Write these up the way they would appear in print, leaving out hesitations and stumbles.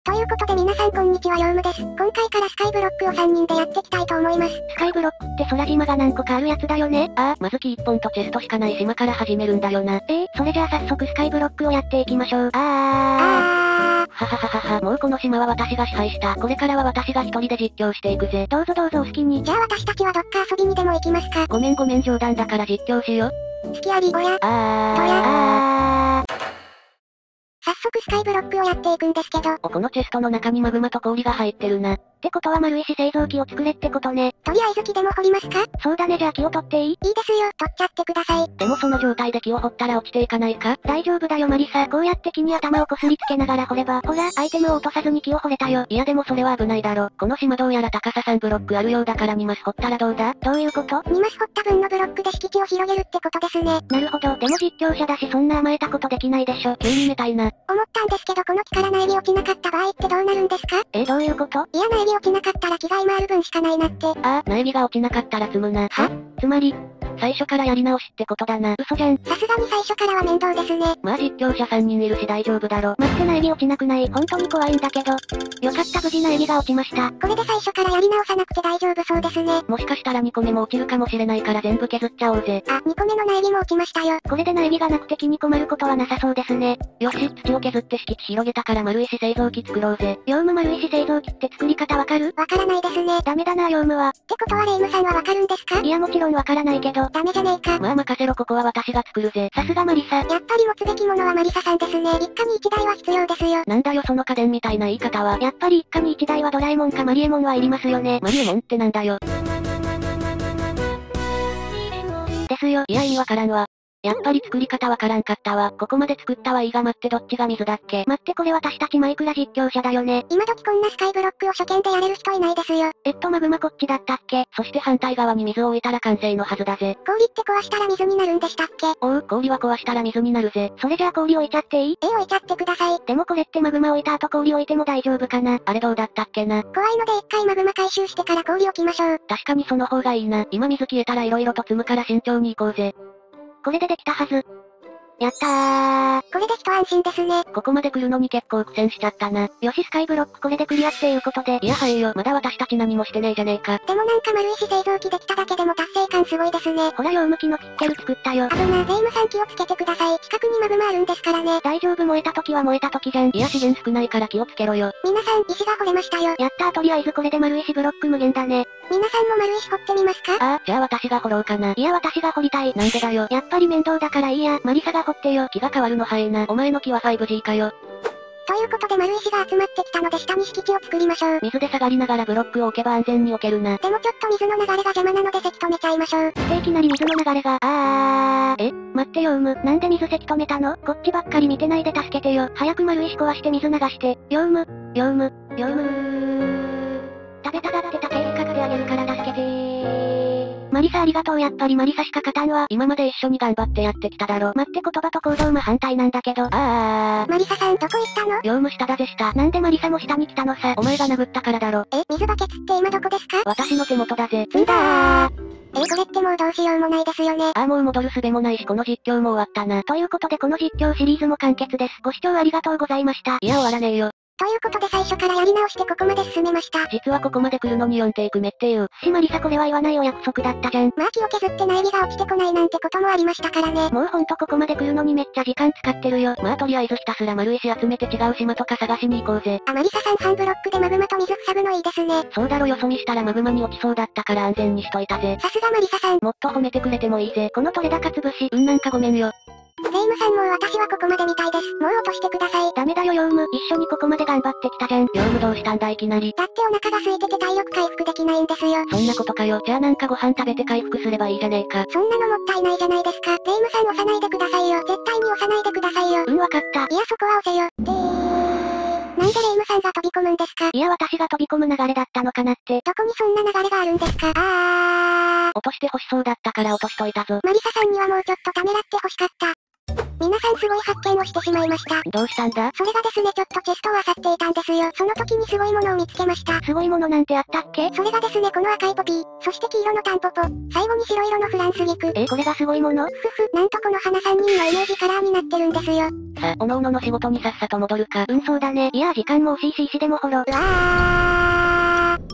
ということで皆さんこんにちは、ヨウムです。今回からスカイブロックを3人でやっていきたいと思います。 スカイブロックって空島が何個かあるやつだよね。 まず木1本とチェストしかない島から始めるんだよな。 それじゃあ早速スカイブロックをやっていきましょう。 ははははは、もうこの島は私が支配した。これからは私が一人で実況していくぜ。 どうぞどうぞお好きに。 じゃあ私たちはどっか遊びにでも行きますか。 ごめん冗談だから実況しよ。 好きあり、おや。早速スカイブロックをやっていくんですけど。 このチェストの中にマグマと氷が入ってるな。 ってことは丸石製造機を作れってことね。 とりあえず木でも掘りますか？ そうだね、じゃあ木を取っていい？ いいですよ、取っちゃってください。 でもその状態で木を掘ったら落ちていかないか？ 大丈夫だよマリサ。こうやって木に頭をこすりつけながら掘れば、ほら、アイテムを落とさずに木を掘れたよ。 いやでもそれは危ないだろ。この島どうやら高さ3ブロックあるようだから2マス掘ったらどうだ？ どういうこと？ 2 マス掘った分のブロックで敷地を広げるってことですね。 なるほど。でも実況者だしそんな甘えたことできないでしょ。 急にめたいな。 思ったんですけどこの木から苗木落ちなかった場合ってどうなるんですか？ どういうこと？ いや苗木落ちなかったら木が今ある分しかないなって。 苗木が落ちなかったら積むな。 つまり、 最初からやり直しってことだな。 嘘じゃん。 さすがに最初からは面倒ですね。 まあ実況者3人いるし大丈夫だろ。 待って苗木落ちなくない？本当に怖いんだけど。よかった無事苗木が落ちました。 これで最初からやり直さなくて大丈夫そうですね。 もしかしたら2個目も落ちるかもしれないから全部削っちゃおうぜ。 2個目の苗木も落ちましたよ。 これで苗木がなくて木に困ることはなさそうですね。 よし、土を削って敷地広げたから丸石製造機作ろうぜ。 ヨウム丸石製造機って作り方わかる？ わからないですね。 ダメだなヨウムは。 ってことはレイムさんはわかるんですか？ いやもちろんわからないけど。 ダメじゃねえか。 まあ任せろ、ここは私が作るぜ。 さすがマリサ。 やっぱり持つべきものはマリサさんですね。一家に一台は必要ですよ。 なんだよその家電みたいな言い方は。 やっぱり一家に一台はドラえもんかマリエモンはいりますよね。 マリエモンってなんだよ。 ですよ。 いや意味わからんわ。やっぱり作り方わからんかったわ。ここまで作ったはいいが待ってどっちが水だっけ？ 待ってこれ私たちマイクラ実況者だよね。 今時こんなスカイブロックを初見でやれる人いないですよ。 マグマこっちだったっけ？ そして反対側に水を置いたら完成のはずだぜ。 氷って壊したら水になるんでしたっけ？ 氷は壊したら水になるぜ。 それじゃあ氷置いちゃっていい？ 置いちゃってください。 でもこれってマグマ置いた後氷置いても大丈夫かな？ あれどうだったっけな。 怖いので一回マグマ回収してから氷置きましょう。 確かにその方がいいな。今水消えたら色々と積むから慎重に行こうぜ。 これでできたはず。やったー。 これで一安心ですね。 ここまで来るのに結構苦戦しちゃったな。 よしスカイブロックこれでクリアっていうことで。 いやはいよ、まだ私たち何もしてねえじゃねえか。 でもなんか丸石製造機できただけでも達成感すごいですね。 ほらヨウム木のピッケル作ったよ。 危な、レイムさん気をつけてください。近くにマグマあるんですからね。 大丈夫燃えた時は燃えた時じゃん。 いや資源少ないから気をつけろよ。 皆さん石が掘れましたよ。 やったーとりあえずこれで丸石ブロック無限だね。 皆さんも丸石掘ってみますか？ じゃあ私が掘ろうかな。 いや私が掘りたい。 なんでだよ。 やっぱり面倒だからいいや。マリサが掘ってよ。 木が変わるの早いな。お前の木は 5G かよ。 ということで丸石が集まってきたので下に敷地を作りましょう。 水で下がりながらブロックを置けば安全に置けるな。 でもちょっと水の流れが邪魔なのでせき止めちゃいましょう。 いきなり水の流れが。待ってヨウム、なんで水せき止めたの？こっちばっかり見てないで助けてよ。早く丸石壊して水流して。ヨウム。食べたがってたケーキかかであげるから助けてー。マリサありがとう。やっぱりマリサしか勝たんわ。 今まで一緒に頑張ってやってきただろ。 待って言葉と行動真反対なんだけど。 マリサさんどこ行ったの？ ヨウム下だぜ下。 なんでマリサも下に来たのさ。 お前が殴ったからだろ。 水バケツって今どこですか？ 私の手元だぜ。 積んだー。これってもうどうしようもないですよね。 もう戻る術もないしこの実況も終わったな。 ということでこの実況シリーズも完結です。ご視聴ありがとうございました。 いや終わらねえよ。 ということで最初からやり直してここまで進めました。 実はここまで来るのに4テイク目っていう。 マリサこれは言わないお約束だったじゃん。 まあ木を削って苗木が落ちてこないなんてこともありましたからね。 もうほんとここまで来るのにめっちゃ時間使ってるよ。 まあとりあえずひたすら丸石集めて違う島とか探しに行こうぜ。 マリサさん半ブロックでマグマと水塞ぐのいいですね。 そうだろ、よそ見したらマグマに落ちそうだったから安全にしといたぜ。 さすがマリサさん。 もっと褒めてくれてもいいぜ。 この取れ高潰し。 なんかごめんよ。 レイムさんもう私はここまでみたいです。もう落としてください。 ダメだよヨウム、一緒にここまで頑張ってきたじゃん。 ヨウムどうしたんだいきなり。 だってお腹が空いてて体力回復できないんですよ。 そんなことかよ。じゃあなんかご飯食べて回復すればいいじゃねえか。 そんなのもったいないじゃないですか。レイムさん押さないでくださいよ。絶対に押さないでくださいよ。 わかった。 いやそこは押せよ。なんでレイムさんが飛び込むんですか？ いや私が飛び込む流れだったのかなって。 どこにそんな流れがあるんですか？ 落として欲しそうだったから落としといたぞ。 マリサさんにはもうちょっとためらって欲しかった。 皆さんすごい発見をしてしまいました。 どうしたんだ？ それがですね、ちょっとチェストを漁っていたんですよ。その時にすごいものを見つけました。 すごいものなんてあったっけ？ それがですね、この赤いポピー、そして黄色のタンポポ、最後に白色のフランス菊。 これがすごいもの？ なんとこの花3人のイメージカラーになってるんですよ。 さあ、おのおのの仕事にさっさと戻るか。 そうだね。いや時間も惜しいし石でも掘ろう。 うわー。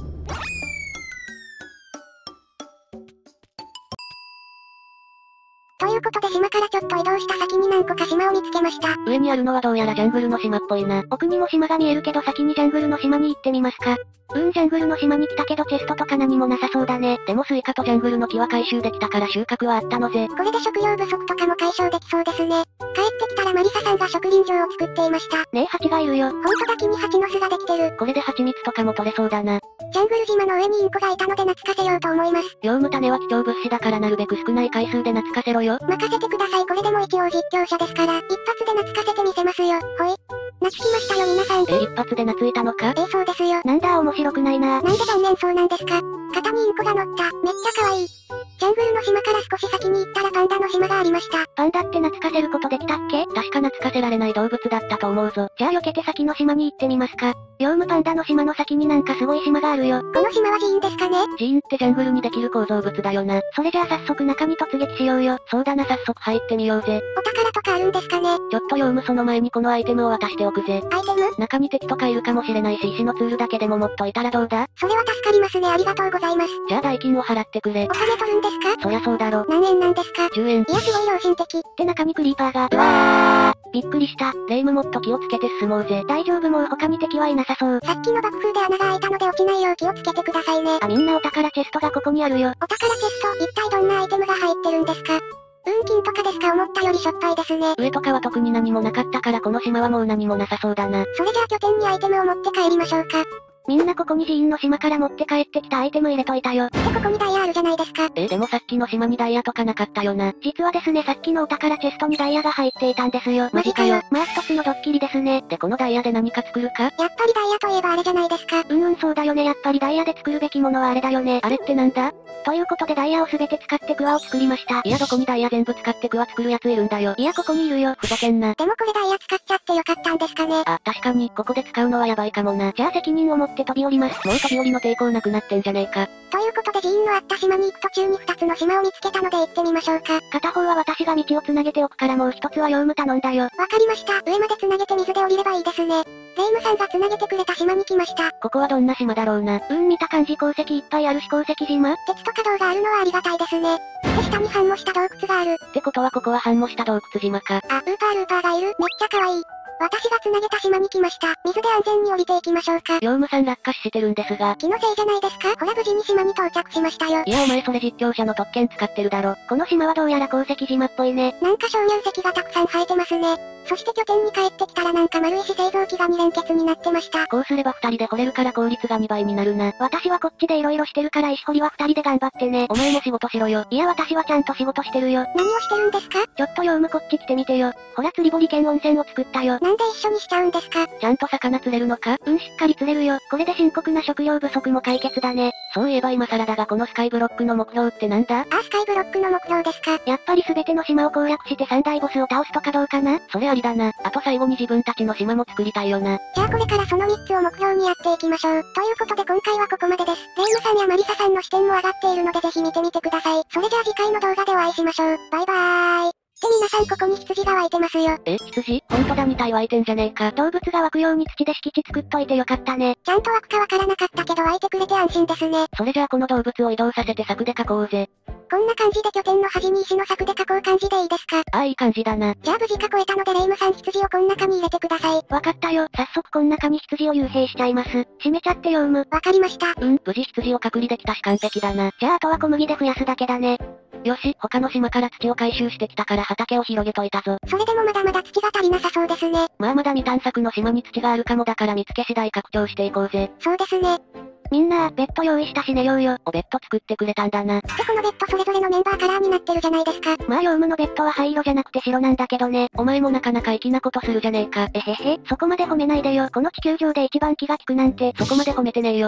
ということで島からちょっと移動した先に何個か島を見つけました。 上にあるのはどうやらジャングルの島っぽいな。 奥にも島が見えるけど先にジャングルの島に行ってみますか。ジャングルの島に来たけどチェストとか何もなさそうだね。 でもスイカとジャングルの木は回収できたから収穫はあったのぜ。 これで食料不足とかも解消できそうですね。帰ってきたらマリサさんが植林場を作っていました。 ねえ、蜂がいるよ。 ほんとだ、木に蜂の巣ができてる。 これで蜂蜜とかも取れそうだな。 ジャングル島の上にインコがいたので懐かせようと思います。 ヨウム種は貴重物資だからなるべく少ない回数で懐かせろよ。 任せてください。これでも一応実況者ですから、一発で懐かせてみせますよ。ほい。懐きましたよ皆さん。 一発で懐いたのか？ そうですよ。 なんだ面白くないな。 なんで残念そうなんですか？肩にインコが乗った。めっちゃ可愛い。ジャングルの島から少し先に行ったらパンダの島がありました。 パンダって懐かせることできたっけ？ 確か懐かせられない動物だったと思うぞ。 じゃあ避けて先の島に行ってみますか。ヨウムパンダの島の先になんかすごい島があるよ。 この島は寺院ですかね？ 寺院ってジャングルにできる構造物だよな。 それじゃあ早速中に突撃しようよ。 そうだな、早速入ってみようぜ。 お宝とかあるんですかね？ ちょっとヨウムその前にこのアイテムを渡しておくぜ。 アイテム？ 中に敵とかいるかもしれないし石のツールだけでも持っといたらどうだ？ それは助かりますね。ありがとうございます。 じゃあ代金を払ってくれ。 お金取るんですか？ そりゃそうだろ。 何円なんですか ？10円。 いやすごい良心的。 って中にクリーパーが。 うわー。びっくりした。 レイムもっと気をつけて進もうぜ。 大丈夫もう他に敵はいなさそう。 さっきの爆風で穴が開いたので落ちないよう気をつけてくださいね。 みんなお宝チェストがここにあるよ。 お宝チェスト、一体どんなアイテムが入ってるんですか？金とかですか？思ったよりしょっぱいですね。 上とかは特に何もなかったからこの島はもう何もなさそうだな。 それじゃあ拠点にアイテムを持って帰りましょうか。 みんなここに寺院の島から持って帰ってきたアイテム入れといたよ。 ここにダイヤあるじゃないですか。 でもさっきの島にダイヤとかなかったよな。 実はですね、さっきのお宝チェストにダイヤが入っていたんですよ。 マジかよ。 まあ一つのドッキリですね。 でこのダイヤで何か作るか？ やっぱりダイヤといえばあれじゃないですか。 そうだよね。やっぱりダイヤで作るべきものはあれだよね。 あれってなんだ？ ということでダイヤをすべて使ってクワを作りました。 いやどこにダイヤ全部使ってクワ作るやついるんだよ。 いやここにいるよ。 ふざけんな。 でもこれダイヤ使っちゃってよかったんですかね。 確かに、ここで使うのはやばいかもな。 じゃあ責任を持って飛び降ります。 もう飛び降りの抵抗なくなってんじゃねえか。 ということで寺院のあった島に行く途中に2つの島を見つけたので行ってみましょうか。 片方は私が道をつなげておくからもう一つはヨウム頼んだよ。 わかりました。上までつなげて水で降りればいいですね。レイムさんがつなげてくれた島に来ました。 ここはどんな島だろうな。 見た感じ鉱石いっぱいあるし鉱石島？ 鉄とか銅があるのはありがたいですね。で下に反模した洞窟がある。 ってことはここは反模した洞窟島か。 ルーパーがいる。めっちゃ可愛い。私がつなげた島に来ました。水で安全に降りていきましょうか。 ヨウムさん落下してるんですが。 気のせいじゃないですか。ほら無事に島に到着しましたよ。 いやお前それ実況者の特権使ってるだろ。 この島はどうやら鉱石島っぽいね。 なんか鍾乳石がたくさん生えてますね。そして拠点に帰ってきたらなんか丸石製造機が2連結になってました。 こうすれば2人で掘れるから効率が2倍になるな。 私はこっちで色々してるから石掘りは2人で頑張ってね。 お前も仕事しろよ。 いや私はちゃんと仕事してるよ。 何をしてるんですか？ ちょっとヨウムこっち来てみてよ。ほら釣り堀兼温泉を作ったよ。 なんで一緒にしちゃうんですか？ ちゃんと魚釣れるのか？ しっかり釣れるよ。これで深刻な食料不足も解決だね。 そういえば今更だがこのスカイブロックの目標ってなんだ？ スカイブロックの目標ですか？ やっぱり全ての島を攻略して3大ボスを倒すとかどうかな？ それありだな。あと最後に自分たちの島も作りたいよな。 じゃあこれからその3つを目標にやっていきましょう。ということで今回はここまでです。レイムさんやマリサさんの視点も上がっているのでぜひ見てみてください。それじゃあ次回の動画でお会いしましょう。バイバーイ。で皆さんここに羊が湧いてますよ。 羊？ほんとだ2体湧いてんじゃねえか。 動物が湧くように土で敷地作っといてよかったね。 ちゃんと湧くかわからなかったけど湧いてくれて安心ですね。 それじゃあこの動物を移動させて柵で囲おうぜ。 こんな感じで拠点の端に石の柵で囲う感じでいいですか？ いい感じだな。 じゃあ無事囲えたのでレイムさん羊をこん中に入れてください。 わかったよ。早速こん中に羊を幽閉しちゃいます。閉めちゃってヨウム。 わかりました。 無事羊を隔離できたし完璧だな。 じゃああとは小麦で増やすだけだね。 よし、他の島から土を回収してきたから畑を広げといたぞ。 それでもまだまだ土が足りなさそうですね。 まだ未探索の島に土があるかもだから見つけ次第拡張していこうぜ。 そうですね。 みんな、ベッド用意したし寝ようよ。 ベッド作ってくれたんだな。 でこのベッドそれぞれのメンバーカラーになってるじゃないですか。 まあヨウムのベッドは灰色じゃなくて白なんだけどね。 お前もなかなか粋なことするじゃねえか。 そこまで褒めないでよ。この地球上で一番気が利くなんて。 そこまで褒めてねえよ。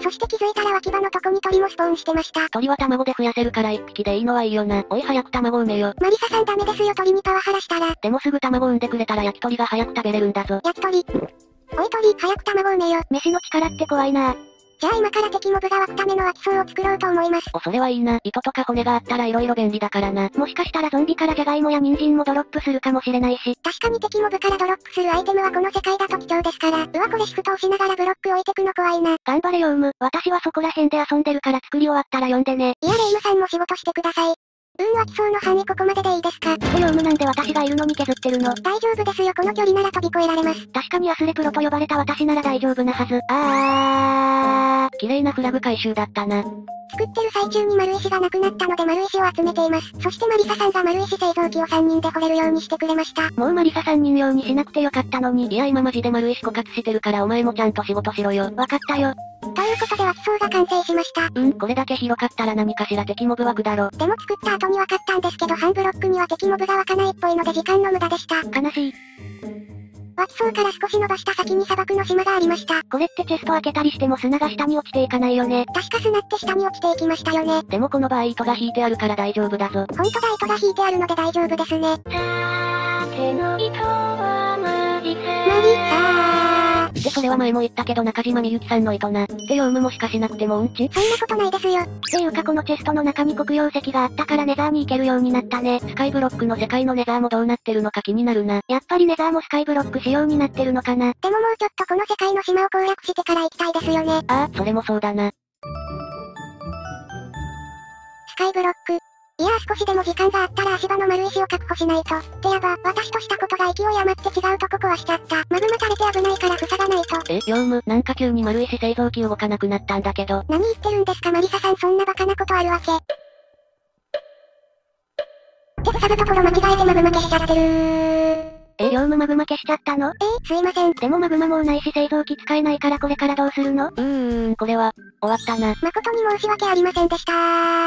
そして気づいたら脇場のとこに鳥もスポーンしてました。 鳥は卵で増やせるから1匹でいいのはいいよな。おい早く卵産めよ。 マリサさんダメですよ鳥にパワハラしたら。 でもすぐ卵産んでくれたら焼き鳥が早く食べれるんだぞ。 焼き鳥。おい鳥、早く卵産めよ。 飯の力って怖いな。 じゃあ今から敵モブが湧くための湧き層を作ろうと思います。 それはいいな。糸とか骨があったら色々便利だからな。 もしかしたらゾンビからジャガイモや人参もドロップするかもしれないし。 確かに敵モブからドロップするアイテムはこの世界だと貴重ですから。うわこれシフト押しながらブロック置いてくの怖いな。 頑張れヨウム、私はそこら辺で遊んでるから作り終わったら呼んでね。 いやレイムさんも仕事してください。湧きそうの範囲ここまででいいですか。 ヨウムなんで私がいるのに削ってるの。 大丈夫ですよこの距離なら飛び越えられます。 確かにアスレプロと呼ばれた私なら大丈夫なはず。 綺麗なフラグ回収だったな。 作ってる最中に丸石がなくなったので丸石を集めています。そしてマリサさんが丸石製造機を3人で掘れるようにしてくれました。 もうマリサ3人用にしなくてよかったのに。 いや今マジで丸石枯渇してるからお前もちゃんと仕事しろよ。 わかったよ。 ということで湧き層が完成しました。 これだけ広かったら何かしら敵モブ湧くだろ。 でも作った後に分かったんですけど半ブロックには敵モブが湧かないっぽいので時間の無駄でした。 悲しい。 湧き層から少し伸ばした先に砂漠の島がありました。 これってチェスト開けたりしても砂が下に落ちていかないよね。 確か砂って下に落ちていきましたよね。 でもこの場合糸が引いてあるから大丈夫だぞ。 ほんとだ糸が引いてあるので大丈夫ですね。 手の糸はマリサでそれは前も言ったけど中島みゆきさんの糸な。ってヨウムもしかしなくてもうんち？ そんなことないですよ。 っていうかこのチェストの中に黒曜石があったからネザーに行けるようになったね。 スカイブロックの世界のネザーもどうなってるのか気になるな。 やっぱりネザーもスカイブロック仕様になってるのかな。 でももうちょっとこの世界の島を攻略してから行きたいですよね。 それもそうだな。 スカイブロック。いや少しでも時間があったら足場の丸石を確保しないと。ってやば、私としたことが勢い余って違うとこ壊しちゃった。マグマ垂れて危ないから塞がないと。 ヨウム、なんか急に丸石製造機動かなくなったんだけど。 何言ってるんですかマリサさんそんなバカなことあるわけ。って塞ぐところ間違えてマグマ消しちゃってるヨウムマグマ消しちゃったの？ すいません。 でもマグマもうないし製造機使えないからこれからどうするの？ これは、終わったな。 誠に申し訳ありませんでした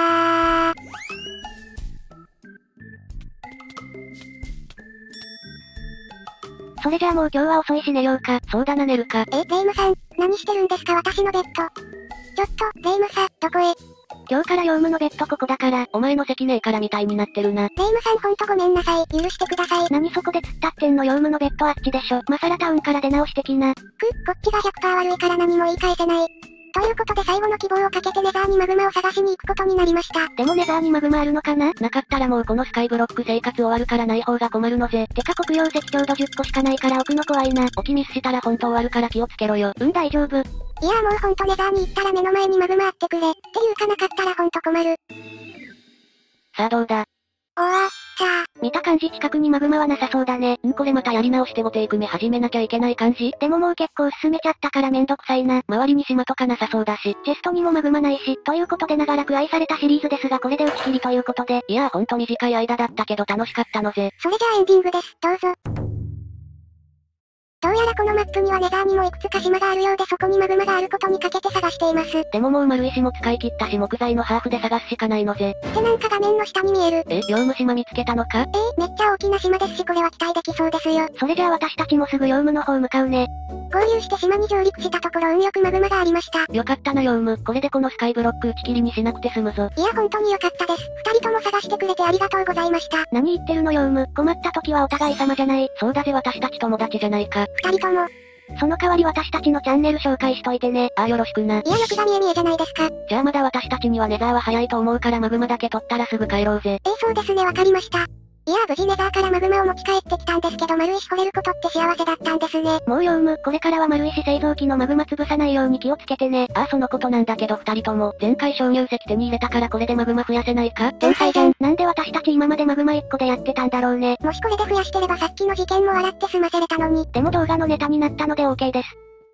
それじゃあもう今日は遅いし寝ようか。 そうだな寝るか。 レイムさん、何してるんですか私のベッド。ちょっと、レイムさん、どこへ？ 今日からヨウムのベッドここだから。 お前の席ねえからみたいになってるな。 レイムさんほんとごめんなさい。許してください。 何そこで突っ立ってんのヨウムのベッドあっちでしょ。マサラタウンから出直してきな。 こっちが 100% 悪いから何も言い返せない。ということで最後の希望をかけてネザーにマグマを探しに行くことになりました。 でもネザーにマグマあるのかな？ なかったらもうこのスカイブロック生活終わるからない方が困るのぜ。 てか黒曜石ちょうど10個しかないから置くの怖いな。 置きミスしたらほんと終わるから気をつけろよ。 大丈夫。 いやもうほんとネザーに行ったら目の前にマグマあってくれ。っていうかなかったらほんと困る。 さあどうだ？ 終わった。 見た感じ近くにマグマはなさそうだね。 これまたやり直して5テイク目始めなきゃいけない感じ？ でももう結構進めちゃったからめんどくさいな。 周りに島とかなさそうだし。 チェストにもマグマないし。ということで長らく愛されたシリーズですがこれで打ち切りということで。 いやほんと短い間だったけど楽しかったのぜ。 それじゃあエンディングです。どうぞ。どうやらこのマップにはネザーにもいくつか島があるようでそこにマグマがあることにかけて探しています。 でももう丸石も使い切ったし木材のハーフで探すしかないのぜ。 ってなんか画面の下に見える。 ヨウム島見つけたのか？ めっちゃ大きな島ですしこれは期待できそうですよ。 それじゃあ私たちもすぐヨウムの方向かうね。 合流して島に上陸したところ運よくマグマがありました。 よかったなヨウム。これでこのスカイブロック打ち切りにしなくて済むぞ。 いや本当によかったです。二人とも探してくれてありがとうございました。 何言ってるのヨウム。困った時はお互い様じゃない。 そうだぜ私たち友達じゃないか。 二人とも。 その代わり私たちのチャンネル紹介しといてね。 よろしくな。 いや欲が見え見えじゃないですか。 じゃあまだ私たちにはネザーは早いと思うからマグマだけ取ったらすぐ帰ろうぜ。 そうですねわかりました。いや無事ネザーからマグマを持ち帰ってきたんですけど丸石掘れることって幸せだったんですね。 もうヨウム、これからは丸石製造機のマグマ潰さないように気をつけてね。 そのことなんだけど二人とも、前回鍾乳石手に入れたからこれでマグマ増やせないか？ 天才じゃん。なんで私たち今までマグマ1個でやってたんだろうね。 もしこれで増やしてればさっきの事件も笑って済ませれたのに。 でも動画のネタになったので OK です。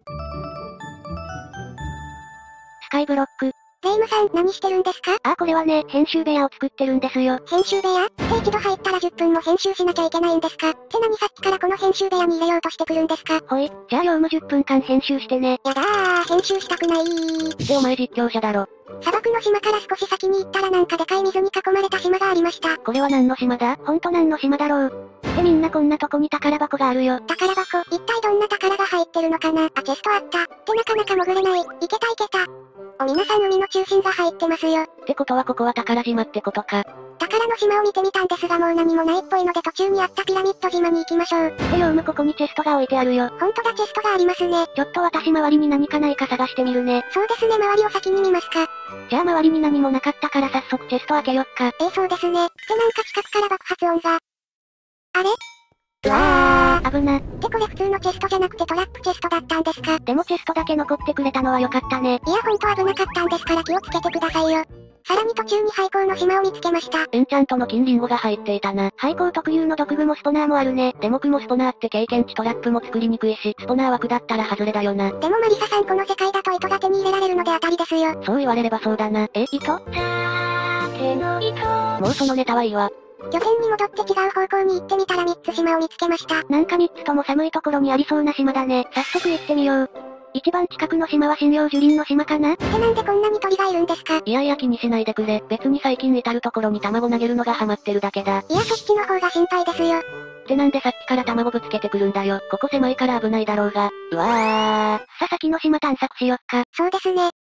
スカイブロック。 レイムさん、何してるんですか？ これはね、編集部屋を作ってるんですよ。 編集部屋って一度入ったら10分も編集しなきゃいけないんですか？って何さっきからこの編集部屋に入れようとしてくるんですか？ ほい、じゃあヨウム10分間編集してね。 やだー、編集したくないー。 でお前実況者だろ。 砂漠の島から少し先に行ったらなんかでかい水に囲まれた島がありました。 これは何の島だ？ ほんと何の島だろう。ってみんなこんなとこに宝箱があるよ。 宝箱、一体どんな宝が入ってるのかな？チェストあった。ってなかなか潜れない。いけたいけた。 皆さん海の中心が入ってますよ。 ってことはここは宝島ってことか。 宝の島を見てみたんですがもう何もないっぽいので途中にあったピラミッド島に行きましょう。 ってヨウムここにチェストが置いてあるよ。 ほんとだチェストがありますね。 ちょっと私周りに何かないか探してみるね。 そうですね周りを先に見ますか。 じゃあ周りに何もなかったから早速チェスト開けよっか。 そうですね。ってなんか近くから爆発音が。あれ？ うわー、危な。 ってこれ普通のチェストじゃなくてトラップチェストだったんですか。 でもチェストだけ残ってくれたのは良かったね。 いやほんと危なかったんですから気をつけてくださいよ。さらに途中に廃校の島を見つけました。 エンチャントの金リンゴが入っていたな。 廃校特有の毒具もスポナーもあるね。 でも雲スポナーって経験値トラップも作りにくいし、スポナー枠だったら外れだよな。 でもマリサさんこの世界だと糸が手に入れられるので当たりですよ。 そう言われればそうだな。 糸？ もうそのネタはいいわ。 拠点に戻って違う方向に行ってみたら3つ島を見つけました。 なんか3つとも寒いところにありそうな島だね。早速行ってみよう。一番近くの島は針葉樹林の島かな？ ってなんでこんなに鳥がいるんですか？ いやいや気にしないでくれ。別に最近至るところに卵投げるのがハマってるだけだ。 いやそっちの方が心配ですよ。 ってなんでさっきから卵ぶつけてくるんだよ。ここ狭いから危ないだろうが。うわー。 さあ先の島探索しよっか。 そうですね。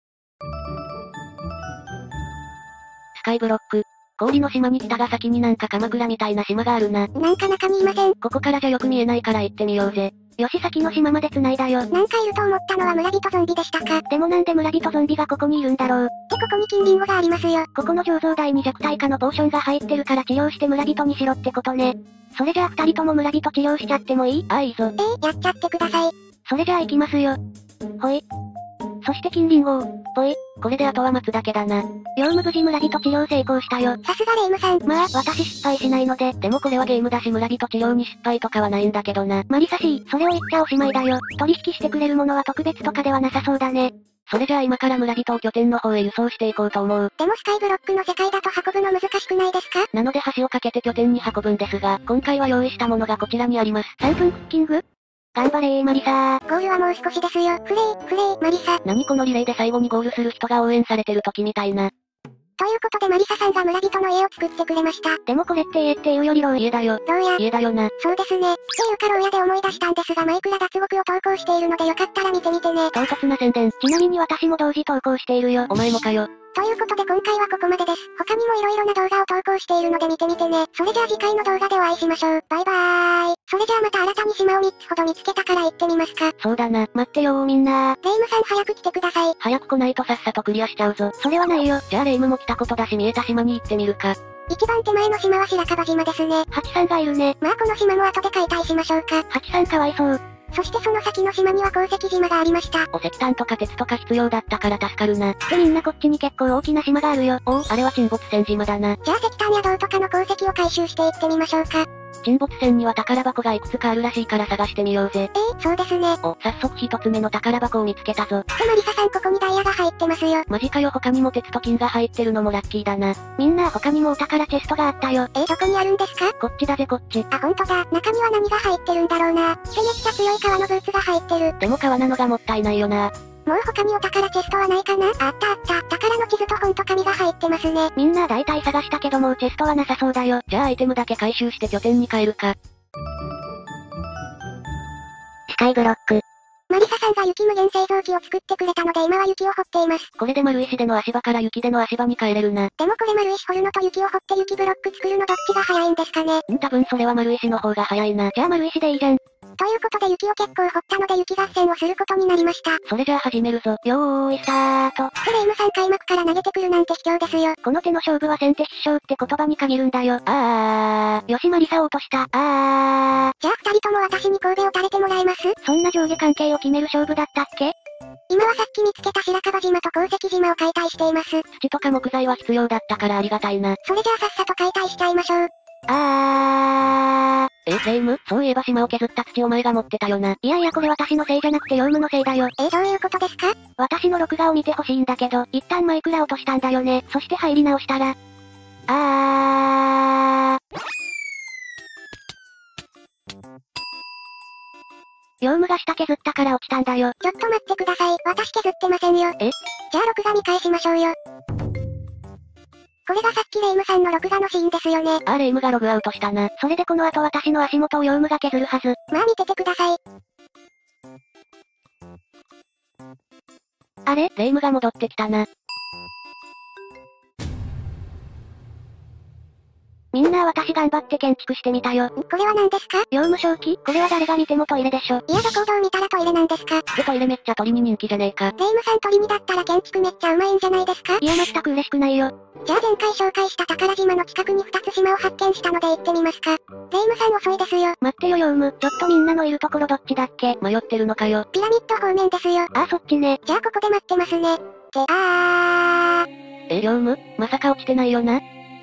スカイブロック。氷の島に北が先になんか鎌倉みたいな島があるな。 なんか中にいません。 ここからじゃよく見えないから行ってみようぜ。 よし先の島まで繋いだよ。 なんかいると思ったのは村人ゾンビでしたか。 でもなんで村人ゾンビがここにいるんだろう。 でここに金リンゴがありますよ。 ここの醸造台に弱体化のポーションが入ってるから治療して村人にしろってことね。それじゃあ二人とも村人治療しちゃってもいい？ ああいいぞ。 やっちゃってください。 それじゃあ行きますよ。ほい。そして金リンゴを、ぽい。 これであとは待つだけだな。 ヨウム無事村人治療成功したよ。 さすがレイムさん。 まあ、私失敗しないので。 でもこれはゲームだし村人治療に失敗とかはないんだけどな。 マリサシー、それを言っちゃおしまいだよ。取引してくれるものは特別とかではなさそうだね。 それじゃあ今から村人を拠点の方へ輸送していこうと思う。 でもスカイブロックの世界だと運ぶの難しくないですか？ なので橋を架けて拠点に運ぶんですが、今回は用意したものがこちらにあります。 3分クッキング？頑張れーマリサー。 ゴールはもう少しですよ。フレイ、マリサ。 何このリレーで最後にゴールする人が応援されてる時みたいな。 ということでマリサさんが村人の家を作ってくれました。 でもこれって家っていうより牢家だよ。 牢屋。 家だよな。 そうですね。っていうか牢屋で思い出したんですがマイクラ脱獄を投稿しているのでよかったら見てみてね。 唐突な宣伝。 ちなみに私も同時投稿しているよ。 お前もかよ。 ということで今回はここまでです。他にも色々な動画を投稿しているので見てみてね。それじゃあ次回の動画でお会いしましょう。バイバーイ。それじゃあまた新たに島を3つほど見つけたから行ってみますか。 そうだな。 待ってよーみんなー。 レイムさん早く来てください。 早く来ないとさっさとクリアしちゃうぞ。 それはないよ。 じゃあレイムも来たことだし見えた島に行ってみるか。 一番手前の島は白樺島ですね。 ハチさんがいるね。 まあこの島も後で解体しましょうか。 ハチさんかわいそう。 そしてその先の島には鉱石島がありました。 お石炭とか鉄とか必要だったから助かるな。 でみんなこっちに結構大きな島があるよ。 おお、あれは沈没船島だな。 じゃあ石炭や銅とかの鉱石を回収していってみましょうか。 沈没船には宝箱がいくつかあるらしいから探してみようぜ。 そうですね。 お、早速一つ目の宝箱を見つけたぞ。 マリサさんここにダイヤが入ってますよ。 マジかよ他にも鉄と金が入ってるのもラッキーだな。 みんな他にもお宝チェストがあったよ。 どこにあるんですか？ こっちだぜこっち。 あ、ほんとだ。中には何が入ってるんだろうな。めっちゃ強い革のブーツが入ってる。 でも革なのがもったいないよな。 もう他にお宝チェストはないかな？あったあった。宝の地図と本と紙が入ってますね。 みんな大体探したけどもうチェストはなさそうだよ。 じゃあアイテムだけ回収して拠点に帰るか。 スカイブロック。 マリサさんが雪無限製造機を作ってくれたので今は雪を掘っています。 これで丸石での足場から雪での足場に帰れるな。 でもこれ丸石掘るのと雪を掘って雪ブロック作るのどっちが早いんですかね？ 多分それは丸石の方が早いな。 じゃあ丸石でいいじゃん。 ということで雪を結構掘ったので雪合戦をすることになりました。 それじゃあ始めるぞ。 よーいスタート。 レイムさん開幕から投げてくるなんて卑怯ですよ。 この手の勝負は先手必勝って言葉に限るんだよ。よしマリサを落とした。 じゃあ二人とも私に神戸を垂れてもらえます？ そんな上下関係を決める勝負だったっけ？ 今はさっき見つけた白樺島と鉱石島を解体しています。 土とか木材は必要だったからありがたいな。 それじゃあさっさと解体しちゃいましょう。 レイム、そういえば島を削った土お前が持ってたよな。 いやいやこれ私のせいじゃなくてヨウムのせいだよ。 どういうことですか？ 私の録画を見てほしいんだけど、一旦マイクラ落としたんだよね。そして入り直したら。ヨウムが下削ったから落ちたんだよ。 ちょっと待ってください。私削ってませんよ。じゃあ録画見返しましょうよ。これがさっきレイムさんの録画のシーンですよね。 レイムがログアウトしたな。 それでこの後私の足元をヨウムが削るはず。 まあ見ててください。 レイムが戻ってきたな。 私頑張って建築してみたよ。 これは何ですか？ 業務正気？これは誰が見てもトイレでしょ。 いや、どこをどう見たらトイレなんですか？ トイレめっちゃ鳥に人気じゃねえか。 霊夢さん鳥にだったら建築めっちゃうまいんじゃないですか？ いや、全く嬉しくないよ。 じゃあ前回紹介した宝島の近くに2つ島を発見したので行ってみますか。霊夢さん遅いですよ。 待ってよ業務、ちょっとみんなのいるところどっちだっけ？ 迷ってるのかよ。 ピラミッド方面ですよ。 あ、そっちね。 じゃあここで待ってますね。 業務？まさか落ちてないよな？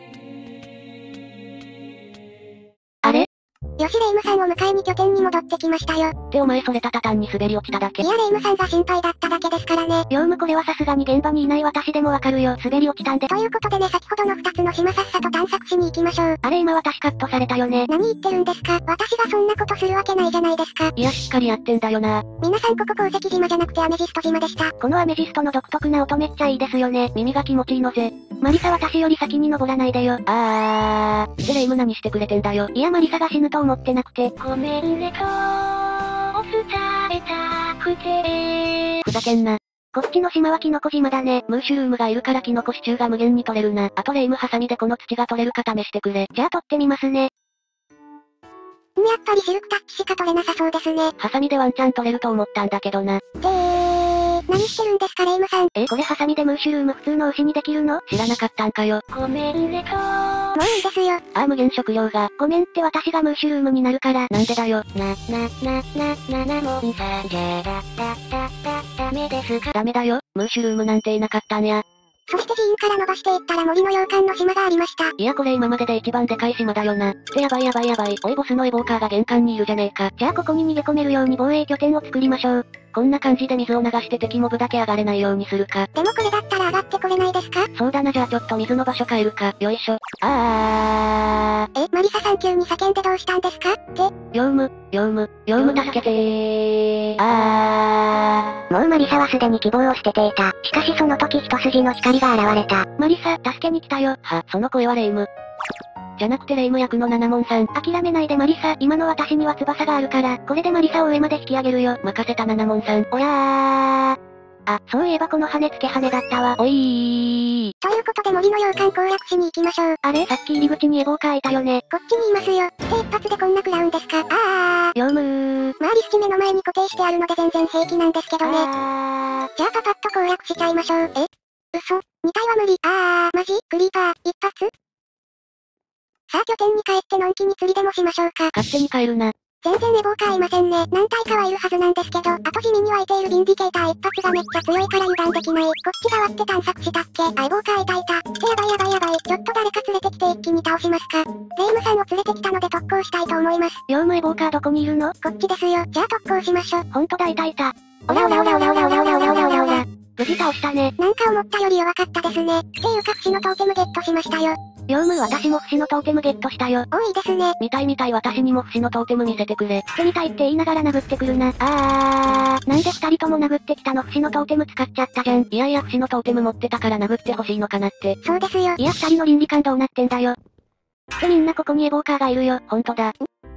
あれ？ よし、霊夢さんを迎えに拠点に戻ってきましたよ。 ってお前それた途端に滑り落ちただけ。 いや、霊夢さんが心配だっただけですからね。 業務これはさすがに現場にいない私でもわかるよ。滑り落ちたんで。 ということでね、先ほどの2つの島さっさと探索しに行きましょう。 あれ今私カットされたよね。 何言ってるんですか？私がそんなことするわけないじゃないですか。 いや、しっかりやってんだよな。 皆さんここ鉱石島じゃなくてアメジスト島でした。 このアメジストの独特な音めっちゃいいですよね。 耳が気持ちいいのぜ。 マリサ私より先に登らないでよ。 で霊夢何してくれてんだよ。 いやマリサが死ぬと思ってなくて。 ごめんねと伝えたくて。 ふざけんな。 こっちの島はキノコ島だね。 ムーシュルームがいるからキノコシチューが無限に取れるな。あと霊夢ハサミでこの土が取れるか試してくれ。 じゃあ取ってみますね。 やっぱりシルクタッチしか取れなさそうですね。 ハサミでワンチャン取れると思ったんだけどな。 何してるんですか霊夢さん。 これハサミでムーシュルーム普通の牛にできるの？ 知らなかったんかよ。 ごめんねともういいですよ。 無限食料が。 ごめんって私がムーシュルームになるから。 なんでだよ。 7問3じゃダメですか？ ダメだよ。ムーシュルームなんていなかったんや。 そして寺院から伸ばしていったら森の洋館の島がありました。 いやこれ今までで一番でかい島だよな。ってやばい。おいボスのエボーカーが玄関にいるじゃねえか。 じゃあここに逃げ込めるように防衛拠点を作りましょう。 こんな感じで水を流して敵モブだけ上がれないようにするか。 でもこれだったら上がってこれないですか？ そうだなじゃあちょっと水の場所変えるか。よいしょ。 マリサさん急に叫んでどうしたんですか？ 業務助けてー。 もうマリサはすでに希望を捨てていた。しかしその時一筋の光が現れた。 マリサ、助けに来たよ。 その声は霊夢。じゃなくて霊夢役の七門さん。 諦めないでマリサ、今の私には翼があるから、これでマリサを上まで引き上げるよ。 任せた七門さん。 おやー。そういえばこの羽付け羽だったわ。 おいー。 ということで森の洋館攻略しに行きましょう。 あれさっき入り口にエボーカーいたよね。 こっちにいますよ。って一発でこんな食らうんですか？ 業務まあリスキ目の前に固定してあるので全然平気なんですけどね。じゃあパパッと攻略しちゃいましょう。嘘 ?2 体は無理。マジクリーパー、一発さあ拠点に帰ってのんきに釣りでもしましょうか。 勝手に帰るな。 全然エボーカーいませんね。何体かはいるはずなんですけど、あと地味に湧いているビンディケーター一発がめっちゃ強いから油断できない。こっち側って探索したっけ？エボーカーいた。ってやばい。ちょっと誰か連れてきて一気に倒しますか。霊夢さんを連れてきたので特攻したいと思います。 業務エボーカーどこにいるの？ こっちですよ。じゃあ特攻しましょ。 ほんとだいた。 オラ。 無事倒したね。 なんか思ったより弱かったですね。っていうか不死のトーテムゲットしましたよ。 業務私も不死のトーテムゲットしたよ。 多いですね。 見たい私にも不死のトーテム見せてくれ。 してみたいって言いながら殴ってくるな。なんで二人とも殴ってきたの？不死のトーテム使っちゃったじゃん。 いや不死のトーテム持ってたから殴ってほしいのかなって。 そうですよ。 いや二人の倫理観どうなってんだよ。ってみんなここにエボーカーがいるよ。 ほんとだ。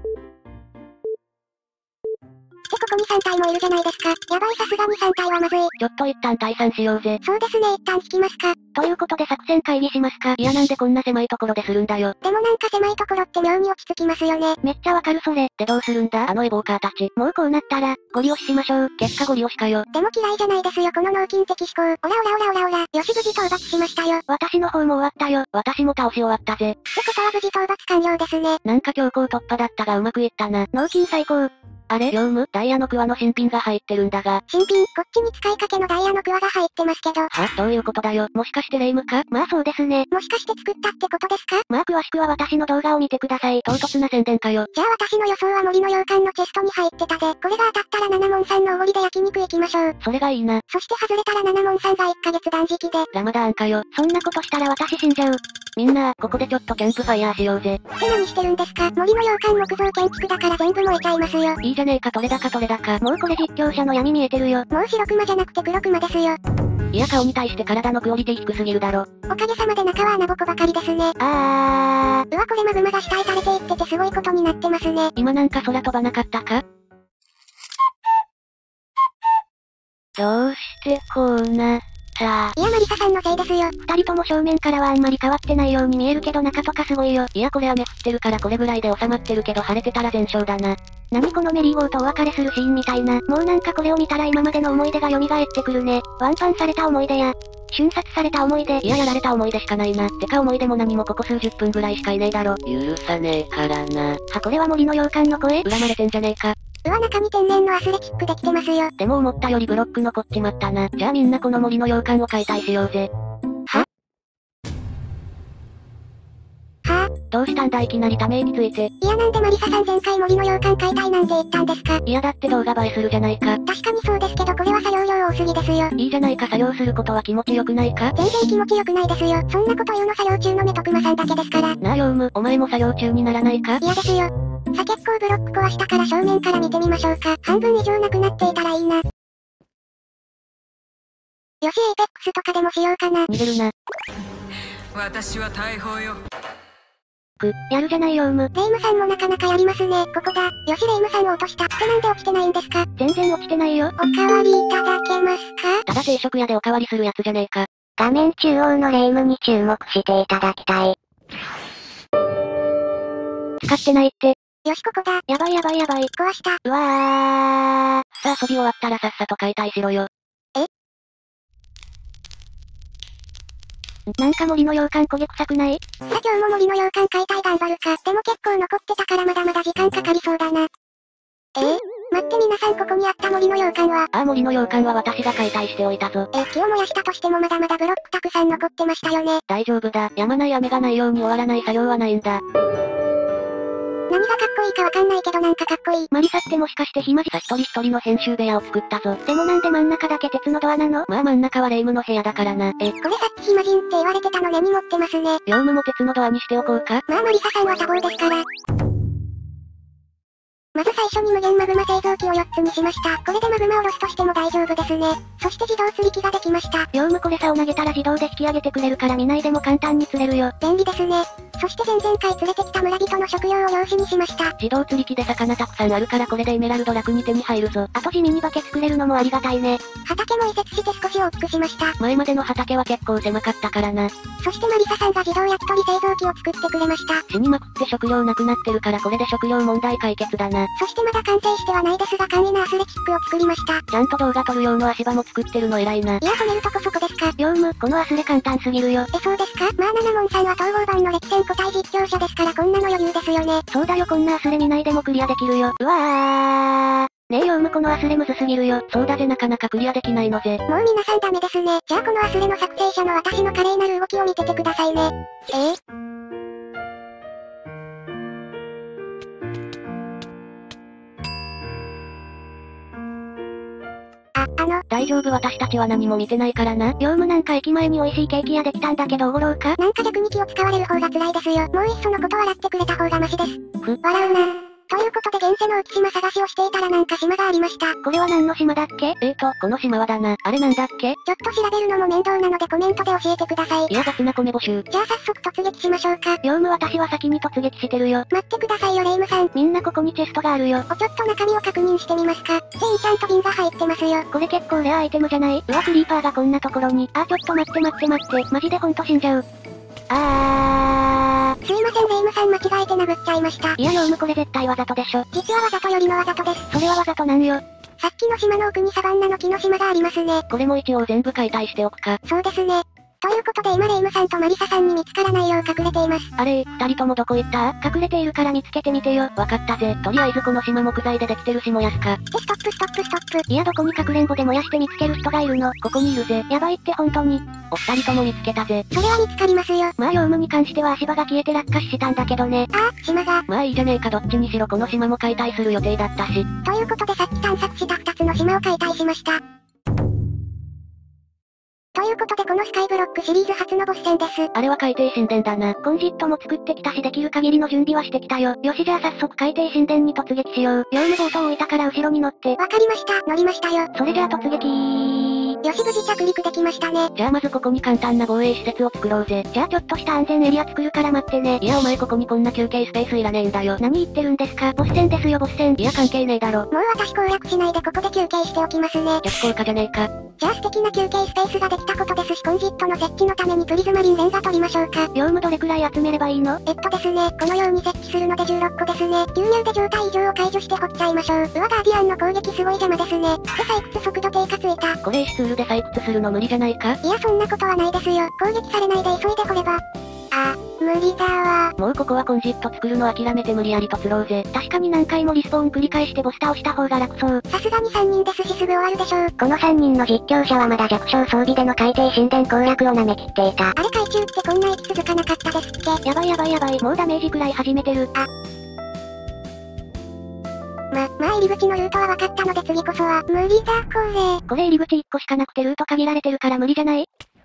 ここに3体もいるじゃないですか。やばいさすがに3体はまずい。 ちょっと一旦退散しようぜ。 そうですね一旦引きますか。 ということで作戦会議しますか。 いやなんでこんな狭いところでするんだよ。 でもなんか狭いところって妙に落ち着きますよね。 めっちゃわかるそれ。 でどうするんだエボーカーたち。 もうこうなったら、ゴリ押ししましょう。 結果ゴリ押しかよ。 でも嫌いじゃないですよこの脳筋的思考。オラ。よし無事討伐しましたよ。 私の方も終わったよ。 私も倒し終わったぜ。 ってことは無事討伐完了ですね。 なんか強行突破だったがうまくいったな。 脳筋最高。 あれ業務ダイヤのクワの新品が入ってるんだが。 新品こっちに使いかけのダイヤのクワが入ってますけど。 どういうことだよ。もしかして霊夢か？ まあそうですね。 もしかして作ったってことですか？ まあ詳しくは私の動画を見てください。 唐突な宣伝かよ。 じゃあ私の予想は森の洋館のチェストに入ってたぜ。これが当たったら七門さんのおごりで焼肉行きましょう。 それがいいな。 そして外れたら七門さんが1ヶ月断食で。 ラマダーンかよ。 そんなことしたら私死んじゃう。 みんな、ここでちょっとキャンプファイヤーしようぜ。 って何してるんですか？森の洋館木造建築だから全部燃えちゃいますよ。 いいじゃねえか取れ高。 もうこれ実況者の闇見えてるよ。 もう白熊じゃなくて黒熊ですよ。 いや顔に対して体のクオリティ低すぎるだろ。 おかげさまで中は穴ぼこばかりですね。うわこれマグマが下へ垂れていっててすごいことになってますね。 今なんか空飛ばなかったか？どうしてこうなっさいやマリサさんのせいですよ。 二人とも正面からはあんまり変わってないように見えるけど中とかすごいよ。 いやこれ雨降ってるからこれぐらいで収まってるけど晴れてたら全勝だな。 何このメリーゴーとお別れするシーンみたいな。もうなんかこれを見たら今までの思い出が蘇ってくるね。ワンパンされた思い出や、瞬殺された思い出。 いややられた思い出しかないな。てか思い出も何もここ数十分ぐらいしかいねえだろ。許さねえからな。 これは森の洋館の声？ 恨まれてんじゃねえか。 うわ中に天然のアスレチックできてますよ。 でも思ったよりブロック残っちまったな。じゃあみんなこの森の洋館を解体しようぜ。どうしたんだいきなりため息ついて。 いやなんでマリサさん前回森の洋館解体なんて言ったんですか？ いやだって動画映えするじゃないか。 確かにそうですけどこれは作業量多すぎですよ。 いいじゃないか作業することは気持ちよくないか？ 全然気持ちよくないですよ。そんなこと言うの作業中の目とクマさんだけですから。 なあヨウム、お前も作業中にならないか？ 嫌ですよ。さ結構ブロック壊したから正面から見てみましょうか。半分以上なくなっていたらいいな。よしエイペックスとかでもしようかな。 逃げるな。 私は大砲よ。 やるじゃないヨウム。 レイムさんもなかなかやりますね。ここだ。よしレイムさんを落とした。ってなんで落ちてないんですか？ 全然落ちてないよ。 おかわりいただけますか？ ただ定食屋でおかわりするやつじゃねえか。 画面中央のレイムに注目していただきたい。 使ってないって。 よしここだ。 やばいやばいやばい。 壊した。 うわさあ遊び終わったらさっさと解体しろよ。 なんか森の洋館焦げ臭くない？ さあ今日も森の洋館解体頑張るか。でも結構残ってたからまだまだ時間かかりそうだな。待って皆さんここにあった森の洋館は？ ああ森の洋館は私が解体しておいたぞ。 木を燃やしたとしてもまだまだブロックたくさん残ってましたよね。 大丈夫だ。やまない雨がないように終わらない作業はないんだ。 何がかっこいいかわかんないけどなんかかっこいい。 マリサってもしかして暇じさあ一人一人の編集部屋を作ったぞ。 でもなんで真ん中だけ鉄のドアなの？ まあ真ん中はレイムの部屋だからな。 これさっき暇人って言われてたの根に持ってますね。 ヨウムも鉄のドアにしておこうか。 まあマリサさんは多忙ですから。まず最初に無限マグマ製造機を4つにしました。これでマグマをロスとしても大丈夫ですね。そして自動釣り機ができました。 ヨウムこれ竿を投げたら自動で引き上げてくれるから見ないでも簡単に釣れるよ。 便利ですね。そして前々回連れてきた村人の食料を用紙にしました。 自動釣り機で魚たくさんあるからこれでエメラルド楽に手に入るぞ。 あと地味に化け作れるのもありがたいね。 畑も移設して少し大きくしました。 前までの畑は結構狭かったからな。 そしてマリサさんが自動焼き鳥製造機を作ってくれました。 死にまくって食料なくなってるからこれで食料問題解決だな。 そしてまだ完成してはないですが簡易なアスレチックを作りました。 ちゃんと動画撮る用の足場も作ってるの偉いな。 いや止めるとこそこですか。 ヨウム、このアスレ簡単すぎるよ。 そうですか。まあナナモンさんは統合版の歴戦個体実況者ですからこんなの余裕ですよね。 そうだよこんなアスレ見ないでもクリアできるよ。うわねえヨウムこのアスレむずすぎるよ。 そうだぜなかなかクリアできないのぜ。 もう皆さんダメですね。じゃあこのアスレの作成者の私の華麗なる動きを見ててくださいね。 大丈夫私たちは何も見てないからな。 ヨウムなんか駅前に美味しいケーキ屋できたんだけどおごろうか？ なんか逆に気を使われる方が辛いですよ。もういっそのこと笑ってくれた方がマシです。笑うな。ということで現世の浮島探しをしていたらなんか島がありました。 これは何の島だっけ？ この島はだな。あれなんだっけ？ ちょっと調べるのも面倒なのでコメントで教えてください。 いや雑なコメ募集。 じゃあ早速突撃しましょうか。 ヨウム私は先に突撃してるよ。 待ってくださいよレイムさん。 みんなここにチェストがあるよ。 ちょっと中身を確認してみますか。チェインちゃんと瓶が入ってますよ。 これ結構レアアイテムじゃない？うわクリーパーがこんなところに。ちょっと待って。マジでほんと死んじゃう。 すいませんレイムさん間違えて殴っちゃいました。 いやヨウムこれ絶対わざとでしょ。 実はわざとよりのわざとです。 それはわざとなんよ。 さっきの島の奥にサバンナの木の島がありますね。 これも一応全部解体しておくか。 そうですね。ということで今レイムさんとマリサさんに見つからないよう隠れています。 あれ、二人ともどこ行った？ 隠れているから見つけてみてよ。 わかったぜ。とりあえずこの島木材でできてるし燃やすか。 ストップ。 いやどこにかくれんぼで燃やして見つける人がいるの？ ここにいるぜ。 やばいって本当に。 お二人とも見つけたぜ。 それは見つかりますよ。 まあヨウムに関しては足場が消えて落下したんだけどね。 島が。 まあいいじゃねえかどっちにしろこの島も解体する予定だったし。 ということでさっき探索した2つの島を解体しました。ということでこのスカイブロックシリーズ初のボス戦です。 あれは海底神殿だな。 コンジットも作ってきたしできる限りの準備はしてきたよ。よしじゃあ早速海底神殿に突撃しよう。ヨウムボートを置いたから後ろに乗って。 わかりました。乗りましたよ。 それじゃあ突撃よし無事着陸できましたね。 じゃあまずここに簡単な防衛施設を作ろうぜ。 じゃあちょっとした安全エリア作るから待ってね。 いやお前ここにこんな休憩スペースいらねえんだよ。 何言ってるんですか？ボス戦ですよボス戦。 いや関係ねえだろ。 もう私攻略しないでここで休憩しておきますね。 逆効果じゃねえか。 じゃあ素敵な休憩スペースができたことですしコンジットの設置のためにプリズマリンレンガ取りましょうか。 業務どれくらい集めればいいの？ ですね、このように設置するので16個ですね。流入で状態異常を解除して掘っちゃいましょう。ガーディアンの攻撃すごい邪魔ですね。で採掘速度低下ついた。 これ石ツールで採掘するの無理じゃないか？ いやそんなことはないですよ。攻撃されないで急いで掘れば。無理だわ。 もうここはコンジット作るの諦めて無理やりと釣ろうぜ。 確かに何回もリスポーン繰り返してボス倒した方が楽そう。 さすがに3人ですしすぐ終わるでしょう。 この3人の実況者はまだ弱小装備での海底神殿攻略を舐めきっていた。 あれ海中ってこんな息続かなかったですっけ？ やばいやばいやばい。もうダメージくらい始めてる。 入り口のルートは分かったので次こそは無理だこれ。 これ入り口1個しかなくてルート限られてるから無理じゃない？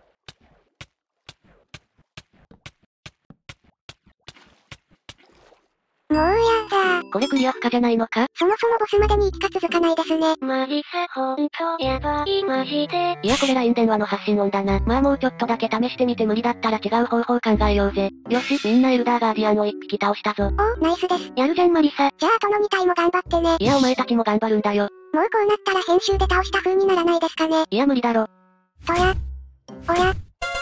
もうやだ。 これクリア不可じゃないのか？ そもそもボスまでに1か続かないですね。 マリサほんとやばいマジで。 いやこれライン電話の発信音だな。まあもうちょっとだけ試してみて無理だったら違う方法考えようぜ。よし、みんなエルダーガーディアンを1匹倒したぞ。 ナイスです。 やるじゃんマリサ。 じゃあ後の2体も頑張ってね。 いやお前たちも頑張るんだよ。 もうこうなったら編集で倒した風にならないですかね。 いや無理だろ。 おや。やったー。倒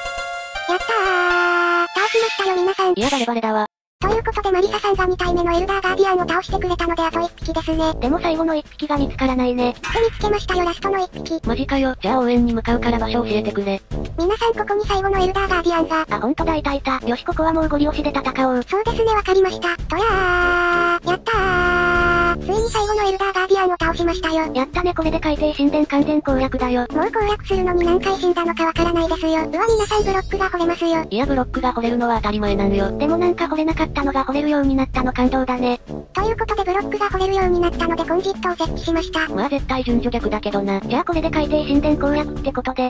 しましたよ皆さん。 いやバレバレだわ。 ということでマリサさんが2体目のエルダーガーディアンを倒してくれたのであと1匹ですね。 でも最後の1匹が見つからないね。 見つけましたよラストの1匹。 マジかよ。じゃあ応援に向かうから場所教えてくれ。 皆さんここに最後のエルダーガーディアンが。 ほんとだいたいた。よしここはもうゴリ押しで戦おう。 そうですねわかりました。とやー。やったー。ついに最後のエルダーガーディアンを倒しましたよ。 やったねこれで海底神殿完全攻略だよ。 もう攻略するのに何回死んだのかわからないですよ。皆さんブロックが掘れますよ。 いやブロックが掘れるのは当たり前なんよ。 でもなんか掘れなかったのが掘れるようになったの感動だね。 ということでブロックが掘れるようになったのでコンジットを設置しました。 まあ絶対順序逆だけどな。 じゃあこれで海底神殿攻略ってことで。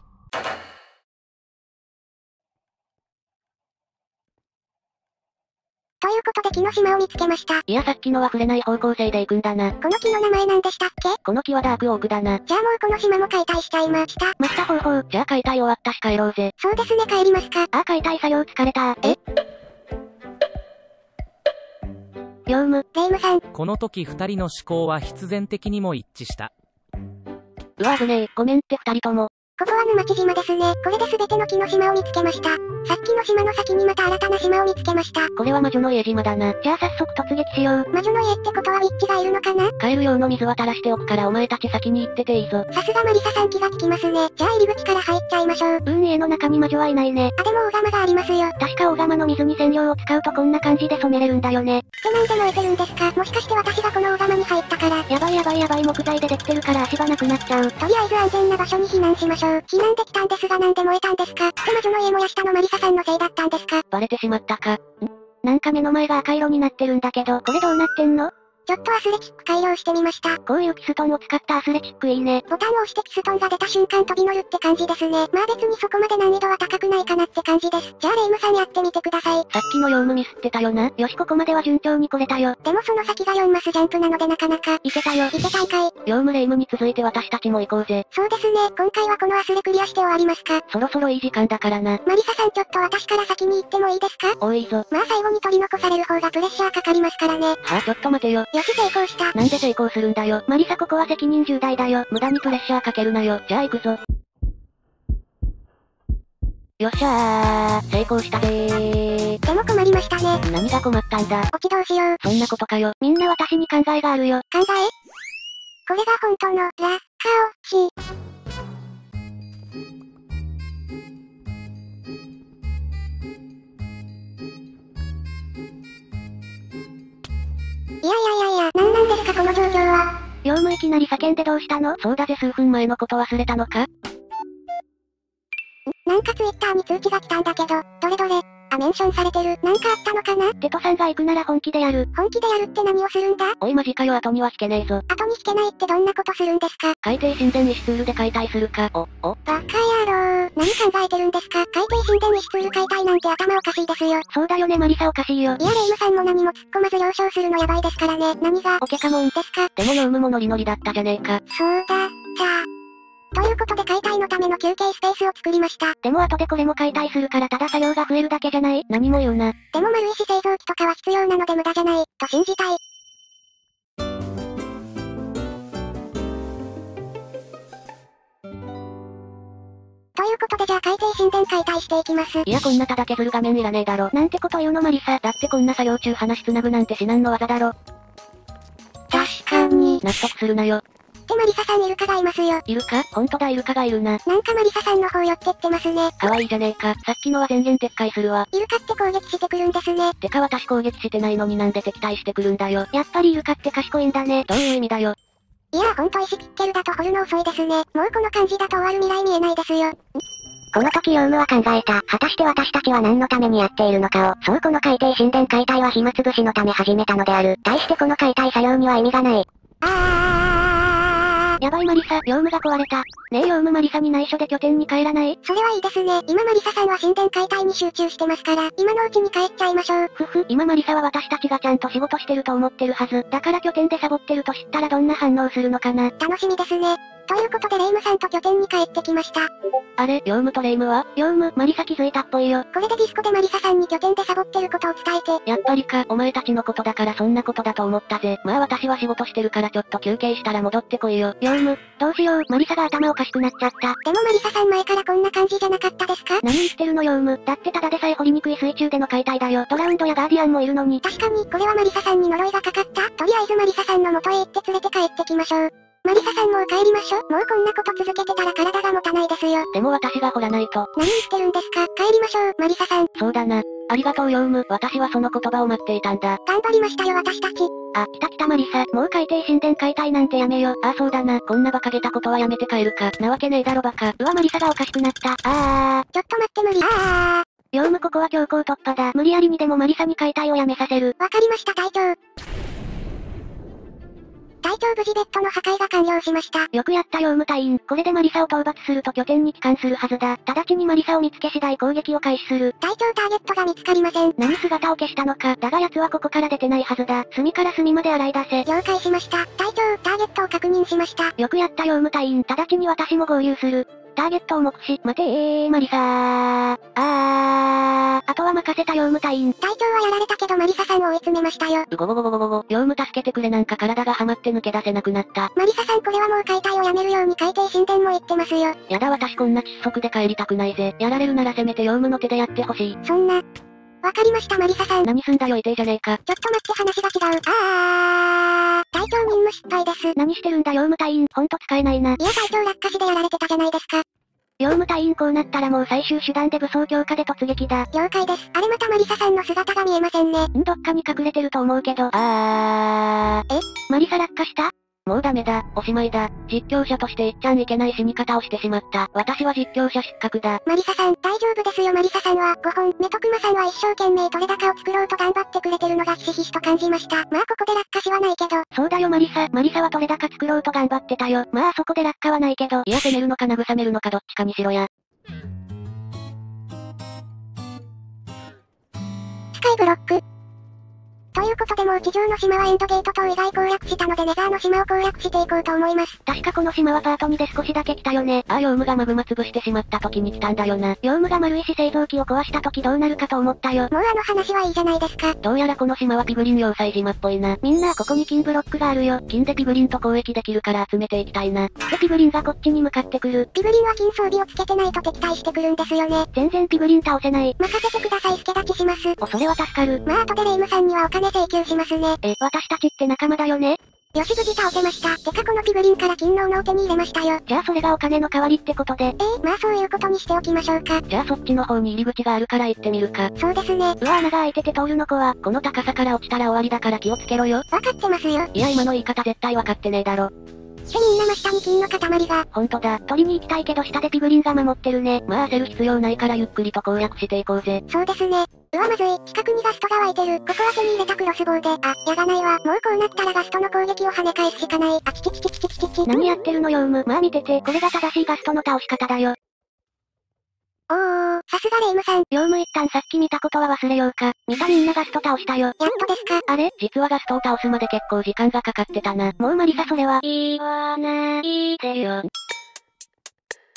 ということで木の島を見つけました。 いやさっきのは触れない方向性で行くんだな。 この木の名前なんでしたっけ？ この木はダークオークだな。 じゃあもうこの島も解体しちゃいました。 ましたほうほう。 じゃあ解体終わったし帰ろうぜ。 そうですね帰りますか。 解体作業疲れた。業務。 レイムさん。 この時2人の思考は必然的にも一致した。 うわ危ねえ。ごめんって2人とも。 ここは沼地島ですね。これで全ての木の島を見つけました。さっきの島の先にまた新たな島を見つけました。 これは魔女の家島だな。 じゃあ早速突撃しよう。 魔女の家ってことはウィッチがいるのかな？ 帰る用の水は垂らしておくからお前たち先に行ってていいぞ。 さすがマリサさん気が利きますね。じゃあ入り口から入っちゃいましょう。 家の中に魔女はいないね。 でも大釜がありますよ。 確か大釜の水に染料を使うとこんな感じで染めれるんだよね。 ってなんで燃えてるんですか？もしかして私がこの大釜に入ったから。 やばいやばいやばい木材でできてるから足場なくなっちゃう。 とりあえず安全な場所に避難しましょう。避難できたんですがなんで燃えたんですか？魔女の家燃やしたのマリサさんのせいだったんですか？ バレてしまったか。 なんか目の前が赤色になってるんだけど、これどうなってんの？ ちょっとアスレチック改良してみました。 こういうキストンを使ったアスレチックいいね。 ボタンを押してキストンが出た瞬間飛び乗るって感じですね。まあ別にそこまで難易度は高くないかなって感じです。じゃあレイムさんやってみてください。 さっきのヨウムミスってたよな。 よしここまでは順調に来れたよ。 でもその先が4マスジャンプなのでなかなか。 いけたよ。 いけたんかい。 ヨウムレイムに続いて私たちも行こうぜ。 そうですね。今回はこのアスレクリアして終わりますか。 そろそろいい時間だからな。 マリサさんちょっと私から先に行ってもいいですか？ 多いぞ。 まあ最後に取り残される方がプレッシャーかかりますからね。 はあちょっと待てよ。 よし成功した。 なんで成功するんだよ。 マリサここは責任重大だよ。 無駄にプレッシャーかけるなよ。じゃあ行くぞ。よっしゃー、成功したぜー。 でも困りましたね。 何が困ったんだ。 落ちどうしよう。 そんなことかよ。 みんな私に考えがあるよ。 考え？これが本当のラッカオシ。いや、なんなんですかこの状況は。 ヨウムいきなり叫んでどうしたの？ そうだぜ数分前のこと忘れたのか？ なんかツイッターに通知が来たんだけど、どれどれ。メンションされてる。なんかあったのかな？ テトさんが行くなら本気でやる。 本気でやるって何をするんだ？ おいマジかよ後には引けねえぞ。 後に引けないってどんなことするんですか？ 海底神殿石ツールで解体するか。 バカ野郎。何考えてるんですか？海底神殿石ツール解体なんて頭おかしいですよ。 そうだよねマリサおかしいよ。 いやレイムさんも何も突っ込まず了承するのやばいですからね。何がオケカモンですか？ でもヨウムもノリノリだったじゃねえか。 そうだ、さあ。ということで解体のための休憩スペースを作りました。 でも後でこれも解体するからただ作業が増えるだけじゃない？ 何も言うな。 でも丸石製造機とかは必要なので無駄じゃない、と信じたい。ということでじゃあ海底神殿解体していきます。 いやこんなただ削る画面いらねえだろ。 なんてこと言うのマリサ。 だってこんな作業中話つなぐなんて至難の技だろ。 確かに。 納得するなよ。 ってマリサさんイルカがいますよ。 イルカ？ほんとだイルカがいるな。 なんかマリサさんの方寄ってってますね。 かわいいじゃねえか。さっきのは全言撤回するわ。 イルカって攻撃してくるんですね。 てか私攻撃してないのになんで敵対してくるんだよ。 やっぱりイルカって賢いんだね。 どういう意味だよ。 いやーほんと石ピッケルだと掘るの遅いですね。もうこの感じだと終わる未来見えないですよ。 この時ヨウムは考えた。果たして私たちは何のためにやっているのかを。そうこの海底神殿解体は暇つぶしのため始めたのである。対してこの解体作業には意味がない。 やばいマリサ、ヨウムが壊れた。ねえヨウムマリサに内緒で拠点に帰らない？ それはいいですね。今マリサさんは神殿解体に集中してますから、今のうちに帰っちゃいましょう。 今マリサは私たちがちゃんと仕事してると思ってるはず。だから拠点でサボってると知ったらどんな反応するのかな。 楽しみですね。ということでレイムさんと拠点に帰ってきました。 あれ、ヨウムとレイムは？ ヨウム、マリサ気づいたっぽいよ。 これでディスコでマリサさんに拠点でサボってることを伝えて。 やっぱりか、お前たちのことだからそんなことだと思ったぜ。まあ私は仕事してるからちょっと休憩したら戻ってこいよ。 ヨウム、どうしよう、マリサが頭おかしくなっちゃった。 でもマリサさん前からこんな感じじゃなかったですか？ 何言ってるのヨウム、だってただでさえ掘りにくい水中での解体だよ。ドラウンドやガーディアンもいるのに。 確かに、これはマリサさんに呪いがかかった。とりあえずマリサさんの元へ行って連れて帰ってきましょう。マリサさんもう帰りましょ。もうこんなこと続けてたら体が持たないですよ。 でも私が掘らないと。 何言ってるんですか？帰りましょう、マリサさん。 そうだな。ありがとうヨウム、私はその言葉を待っていたんだ。 頑張りましたよ私たち。 あ、来たマリサ、もう海底神殿解体なんてやめよ。 あ、そうだな、こんな馬鹿げたことはやめて帰るか。なわけねえだろバカ。 うわマリサがおかしくなった。 ちょっと待って無理。 ヨウムここは強行突破だ。無理やりにでもマリサに解体をやめさせる。 わかりました隊長。隊長無事ベッドの破壊が完了しました。 よくやったヨウム隊員。これでマリサを討伐すると拠点に帰還するはずだ。直ちにマリサを見つけ次第攻撃を開始する。 隊長ターゲットが見つかりません。 何姿を消したのか。だが奴はここから出てないはずだ。隅から隅まで洗い出せ。 了解しました。隊長、ターゲットを確認しました。 よくやったヨウム隊員。直ちに私も合流する。ターゲットを目視。待てマリサー。あとは任せたヨウム隊員。 隊長はやられたけどマリサさんを追い詰めましたよ。 ヨウム助けてくれなんか体がはまって抜け出せなくなった。 マリサさんこれはもう解体をやめるように海底神殿も言ってますよ。 やだ私こんな窒息で帰りたくないぜ。やられるならせめてヨウムの手でやってほしい。 そんな。わかりましたマリサさん。 何すんだよいてえじゃねえか。 ちょっと待って話が違う。隊長任務失敗です。 何してるんだヨウム隊員。ほんと使えないな。 いや隊長落下死でやられてたじゃないですか。 ヨウム隊員こうなったらもう最終手段で武装強化で突撃だ。 了解です。あれまたマリサさんの姿が見えませんね。 どっかに隠れてると思うけど。マリサ落下した？ もうダメだ、おしまいだ。実況者として言っちゃいけない死に方をしてしまった。私は実況者失格だ。 マリサさん、大丈夫ですよマリサさんは、5本、メトクマさんは一生懸命取れ高を作ろうと頑張ってくれてるのがひしひしと感じました。まあここで落下しはないけど。 そうだよマリサは取れ高作ろうと頑張ってたよ。まあそこで落下はないけど。 いや攻めるのか慰めるのかどっちかにしろや。 スカイブロック。ということでもう地上の島はエンドゲート島以外攻略したのでネザーの島を攻略していこうと思います。 確かこの島はパート2で少しだけ来たよね。 ヨウムがマグマ潰してしまった時に来たんだよな。 ヨウムが丸石製造機を壊した時どうなるかと思ったよ。 もう話はいいじゃないですか。 どうやらこの島はピグリン要塞島っぽいな。 みんなここに金ブロックがあるよ。 金でピグリンと交易できるから集めていきたいな。 でピグリンがこっちに向かってくる。 ピグリンは金装備をつけてないと敵対してくるんですよね。 全然ピグリン倒せない。 任せてください助立ちします。 それは助かる。 まあ後でレイムさんにはお金請求しますね。 私たちって仲間だよね。 よし無事倒せました。てかこのピグリンから金の斧を手に入れましたよ。 じゃあそれがお金の代わりってことで。 まあそういうことにしておきましょうか。 じゃあそっちの方に入り口があるから行ってみるか。 そうですね。 うわ穴が開いてて通るの怖。 この高さから落ちたら終わりだから気をつけろよ。 わかってますよ。 いや今の言い方絶対わかってねえだろ。 みんな真下に金の塊が。 ほんとだ。 取りに行きたいけど下でピグリンが守ってるね。 まあ焦る必要ないからゆっくりと攻略していこうぜ。 そうですね。うわまずい、近くにガストが湧いてる。ここは手に入れたクロスボウで。やがないわ。もうこうなったらガストの攻撃を跳ね返すしかない。チチチチチチチチ。 何やってるのヨウム。まあ見てて、これが正しいガストの倒し方だよ。 さすがレイムさん。 ヨウム一旦さっき見たことは忘れようか。見たみんなガスト倒したよ。 やっとですか。 あれ実はガストを倒すまで結構時間がかかってたな。 もうマリサそれは。 言わないでよ。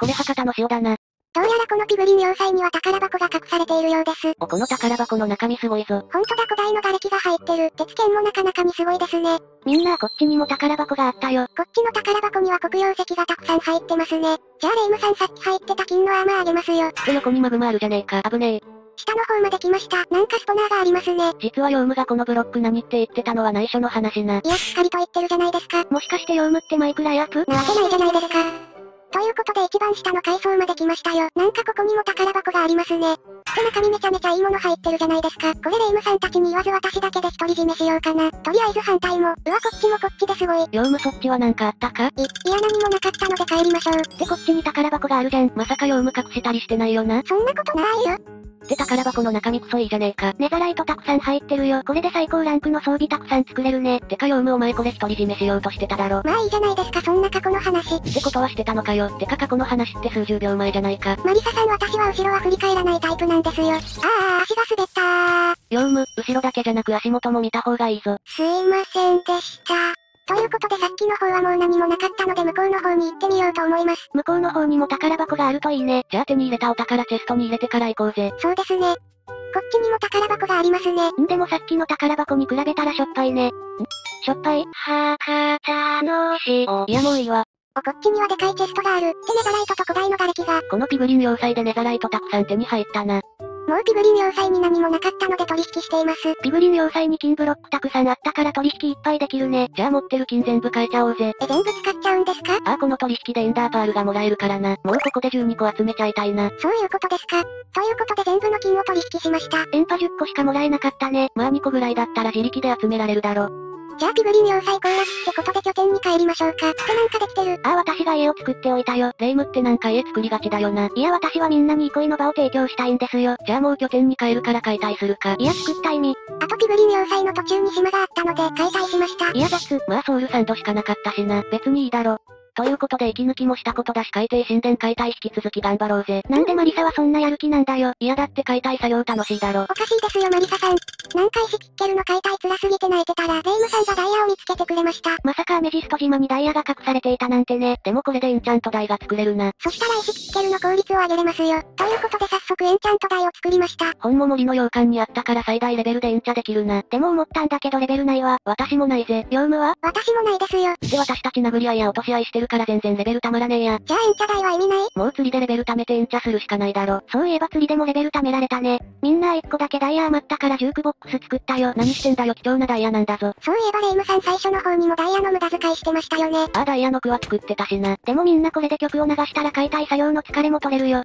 これ博多の塩だな。 どうやらこのピグリン要塞には宝箱が隠されているようです。 この宝箱の中身すごいぞ。 ほんとだ、古代の瓦礫が入ってる。鉄剣もなかなかにすごいですね。 みんなこっちにも宝箱があったよ。 こっちの宝箱には黒曜石がたくさん入ってますね。じゃあレイムさんさっき入ってた金のアーマーあげますよ。 横にマグマあるじゃねえか。危ねえ。 下の方まで来ました。なんかスポナーがありますね。 実はヨウムがこのブロック何って言ってたのは内緒の話な。 いや、しっかりと言ってるじゃないですか。 もしかしてヨウムってマイクライアップなわけないじゃないですか。ということで一番下の階層まで来ましたよ。なんかここにも宝箱がありますね。で中身めちゃめちゃいいもの入ってるじゃないですか。これレイムさんたちに言わず私だけで独り占めしようかな。とりあえず反対も。うわこっちもこっちですごい。 ヨウムそっちはなんかあったか？ いや何もなかったので帰りましょう。 でこっちに宝箱があるじゃん。 まさかヨウム隠したりしてないよな。 そんなことないよ。 で宝箱の中身クソいいじゃねえか。 ネザライトたくさん入ってるよ。これで最高ランクの装備たくさん作れるね。 てかヨウムお前これ独り占めしようとしてただろ。 まあいいじゃないですかそんな過去の話。 ってことはしてたのかよ。てか過去の話って数十秒前じゃないか。 マリサさん私は後ろは振り返らないタイプなんですよ。足が滑ったー。 ヨウム、後ろだけじゃなく足元も見た方がいいぞ。 すいませんでした。ということでさっきの方はもう何もなかったので向こうの方に行ってみようと思います。 向こうの方にも宝箱があるといいね。 じゃあ手に入れたお宝チェストに入れてから行こうぜ。 そうですね。こっちにも宝箱がありますね。 でもさっきの宝箱に比べたらしょっぱいね。しょっぱい楽しい。 いやもういいわ。 こっちにはでかいチェストがある。でネザライトと古代の瓦礫が。 このピグリン要塞でネザライトたくさん手に入ったな。 もうピグリン要塞に何もなかったので取引しています。 ピグリン要塞に金ブロックたくさんあったから取引いっぱいできるね。 じゃあ持ってる金全部変えちゃおうぜ。 全部使っちゃうんですか？ この取引でエンダーパールがもらえるからな。もうここで12個集めちゃいたいな。 そういうことですか。ということで全部の金を取引しました。 エンパ10個しかもらえなかったね。 まあ2個ぐらいだったら自力で集められるだろ。 じゃあピグリン要塞攻略ってことで拠点に帰りましょうか。ってなんかできてる。 私が家を作っておいたよ。 レイムってなんか家作りがちだよな。 いや私はみんなに憩いの場を提供したいんですよ。 じゃあもう拠点に帰るから解体するか。 いや作った意味。 あとピグリン要塞の途中に島があったので解体しました。 いやまあソウルサンドしかなかったしな。別にいいだろ。ということで息抜きもしたことだし海底神殿解体引き続き頑張ろうぜ。 なんでマリサはそんなやる気なんだよ。 いやだって解体作業楽しいだろ。 おかしいですよマリサさん。何回しきってるの解体辛すぎて泣いてたらレイムさんがダイヤを見つけてくれました。 まさかアメジスト島にダイヤが隠されていたなんてね。 でもこれでエンチャント台が作れるな。 そしたら石切ってるの効率を上げれますよ。ということで早速エンチャント台を作りました。 本も森の洋館にあったから最大レベルでエンチャできるな。 でも思ったんだけどレベルないわ。 私もないぜ。 ヨウムは？ 私もないですよ。 で私たち殴り合いや落とし合いしてるから全然レベルたまらねえや。 じゃあエンチャ台は意味ない？ もう釣りでレベル貯めてエンチャするしかないだろ。 そういえば釣りでもレベル貯められたね。みんな1個だけダイヤ余ったからジュークボックス作ったよ。 何してんだよ貴重なダイヤなんだぞ。 そういえばレイムさん最初の方にもダイヤの無駄遣いしてましたよね。 ダイヤの句は作ってたしな。 でもみんなこれで曲を流したら解体作業の疲れも取れるよ。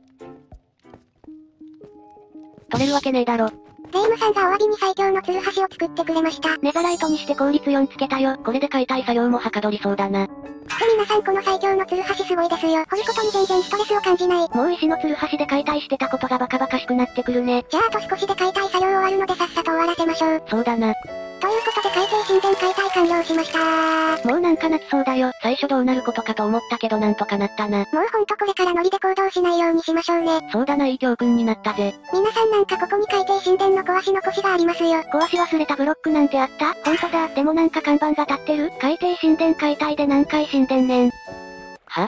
取れるわけねえだろ。 レイムさんがお詫びに最強のツルハシを作ってくれました。 ネザライトにして効率4つけたよ。 これで解体作業もはかどりそうだな。 で皆さんこの最強のツルハシすごいですよ。掘ることに全然ストレスを感じない。 もう石のツルハシで解体してたことがバカバカしくなってくるね。 じゃああと少しで解体作業終わるのでさっさと終わらせましょう。 そうだな。 ということで海底神殿解体完了しましたー。 もうなんか泣きそうだよ。 最初どうなることかと思ったけどなんとかなったな。 もうほんとこれからノリで行動しないようにしましょうね。 そうだないい教訓になったぜ。 皆さんなんかここに海底神殿の壊し残しがありますよ。 壊し忘れたブロックなんてあった？ほんとだ。でもなんか看板が立ってる？海底神殿解体で何回神殿ねん。 は？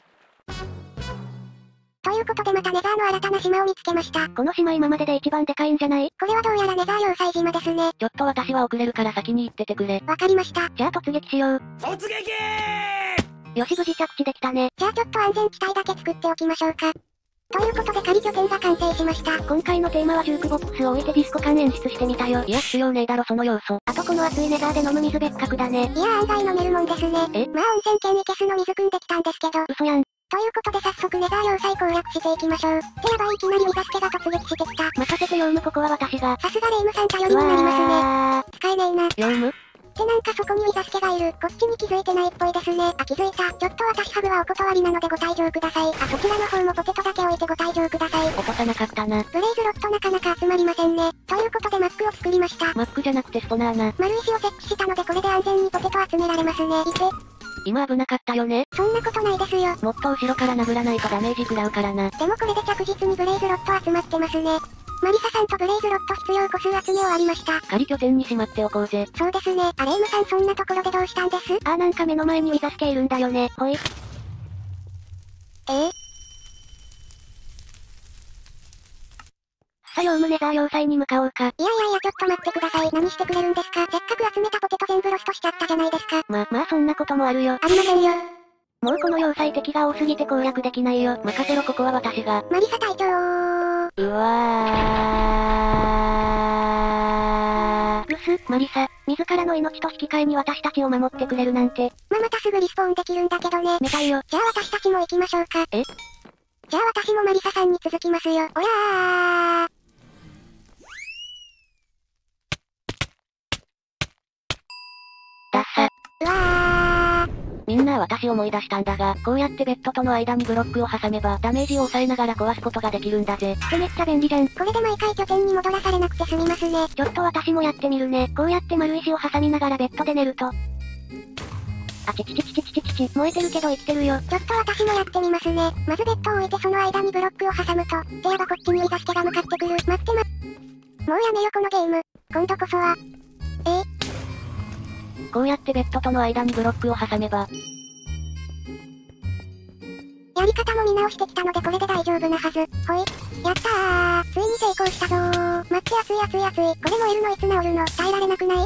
ということでまたネザーの新たな島を見つけました。 この島今までで一番でかいんじゃない？ これはどうやらネザー要塞島ですね。 ちょっと私は遅れるから先に行っててくれ。 わかりました。 じゃあ突撃しよう。 突撃よし無事着地できたね。 じゃあちょっと安全地帯だけ作っておきましょうか。ということで仮拠点が完成しました。 今回のテーマはジュークボックスを置いてディスコ感演出してみたよ。 いや必要ねえだろその要素。 あとこの熱いネザーで飲む水別格だね。 いや案外飲めるもんですね。まあ温泉県に消すの水汲んできたんですけど。 嘘やん。 ということで早速ネザー要塞攻略していきましょう。ってやばいいきなり水助が突撃してきた。 任せてヨウムここは私が。 さすがレイムさん頼りになりますね。使えねえな。 ヨウム？ ってなんかそこに水助がいる。こっちに気づいてないっぽいですね。気づいた。ちょっと私ハグはお断りなのでご退場ください。そちらの方もポテトだけ置いてご退場ください。 落とさなかったな。 ブレイズロットなかなか集まりませんね。ということでマックを作りました。 マックじゃなくてストナーな。 丸石を設置したのでこれで安全にポテト集められますね。いけ。 今危なかったよね。 そんなことないですよ。 もっと後ろから殴らないとダメージ食らうからな。 でもこれで着実にブレイズロット集まってますね。マリサさんとブレイズロット必要個数集め終わりました。 仮拠点にしまっておこうぜ。 そうですね。レイムさんそんなところでどうしたんです？ なんか目の前に水助いるんだよね。ほい。 ヨウムネザー要塞に向かおうか。 いやちょっと待ってください。何してくれるんですか？せっかく集めたポテト全部ロストしちゃったじゃないですか。 まあそんなこともあるよ。 ありませんよ。 もうこの要塞敵が多すぎて攻略できないよ。 任せろここは私が。 マリサ隊長うわルス、マリサ、自らの命と引き換えに私たちを守ってくれるなんて。 またすぐリスポーンできるんだけどね。 めたいよ。 じゃあ私たちも行きましょうか。 え？ じゃあ私もマリサさんに続きますよ。おらー。 ダッサ。 うわー。 みんな私思い出したんだが、こうやってベッドとの間にブロックを挟めば、ダメージを抑えながら壊すことができるんだぜ。 めっちゃ便利じゃん。 これで毎回拠点に戻らされなくて済みますね。 ちょっと私もやってみるね。こうやって丸石を挟みながらベッドで寝ると。あちちちちちちちち、燃えてるけど生きてるよ。 ちょっと私もやってみますね。まずベッドを置いてその間にブロックを挟むと、でやばこっちにウィザスケが向かってくる。待ってもうやめよこのゲーム。今度こそは。 こうやってベッドとの間にブロックを挟めば、 やり方も見直してきたのでこれで大丈夫なはず。ほい。やったー。ついに成功したぞー。待って熱い。これ燃えるのいつ治るの？耐えられなくない？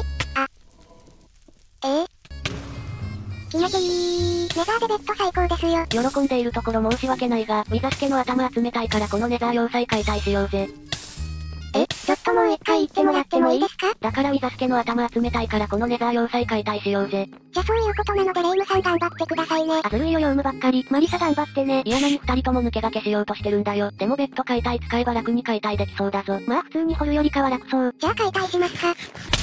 決めていー。ネザーでベッド最高ですよ。 喜んでいるところ申し訳ないが、ウィザスケの頭集めたいからこのネザー要塞解体しようぜ。 ちょっともう一回言ってもらってもいいですか？ だからウィザスケの頭集めたいからこのネザー要塞解体しようぜ。 じゃそういうことなのでレイムさん頑張ってくださいね。 ずるいよヨウムばっかり。マリサ頑張ってね。 いや何二人とも抜け駆けしようとしてるんだよ。でもベッド解体使えば楽に解体できそうだぞ。 まあ普通に掘るよりかは楽そう。 じゃあ解体しますか。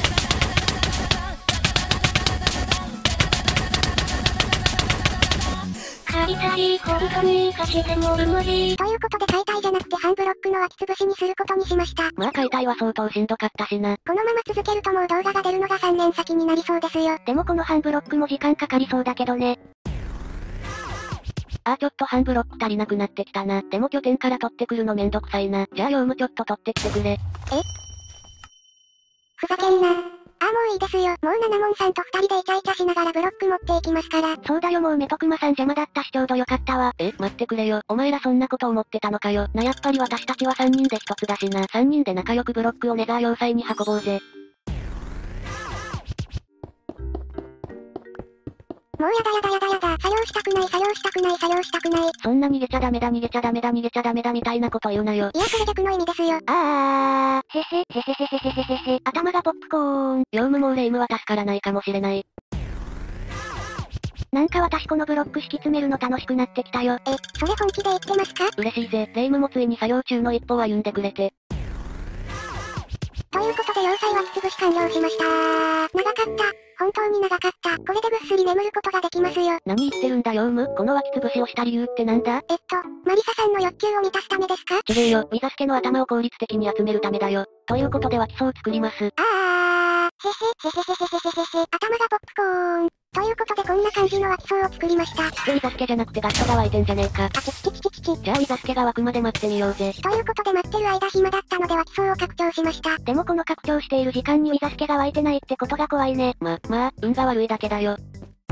解体、本当に差しでも無理。 ということで解体じゃなくて半ブロックの湧き潰しにすることにしました。 まあ解体は相当しんどかったしな。 このまま続けるともう動画が出るのが3年先になりそうですよ。 でもこの半ブロックも時間かかりそうだけどね。 ちょっと半ブロック足りなくなってきたな。でも拠点から取ってくるのめんどくさいな。じゃあヨウムちょっと取ってきてくれ。 ふざけんな。もういいですよ。もうナナモンさんと2人でイチャイチャしながらブロック持っていきますから。 そうだよもうメトクマさん邪魔だったしちょうどよかったわ。 待ってくれよ。お前らそんなこと思ってたのかよ。やっぱり私たちは3人で1つだしな。3人で仲良くブロックをネザー要塞に運ぼうぜ。 もうやだ。作業したくない。 そんな逃げちゃダメだみたいなこと言うなよ。 いやそれ逆の意味ですよ。 へへ。頭がポップコーン。 ヨウムもうレイムは助からないかもしれない。 なんか私このブロック敷き詰めるの楽しくなってきたよ。 それ本気で言ってますか？ 嬉しいぜ。レイムもついに作業中の一歩を歩んでくれて。 ということで要塞湧き潰し完了しました。長かった。本当に長かった。これでぐっすり眠ることができますよ。 何言ってるんだヨウム。この湧き潰しをした理由ってなんだ？ マリサさんの欲求を満たすためですか？ 違えよ。ウィザスケの頭を効率的に集めるためだよ。ということで湧き層を作ります。 頭がポップコーン。ということでこんな感じの湧き層を作りました。 ウィザスケじゃなくてガットが湧いてんじゃねえか。 チキ。 じゃあウィザスケが湧くまで待ってみようぜ。 ということで待ってる間暇だったので湧き層を拡張しました。 でもこの拡張している時間にウィザスケが湧いてないってことが怖いね。 まあ、運が悪いだけだよ。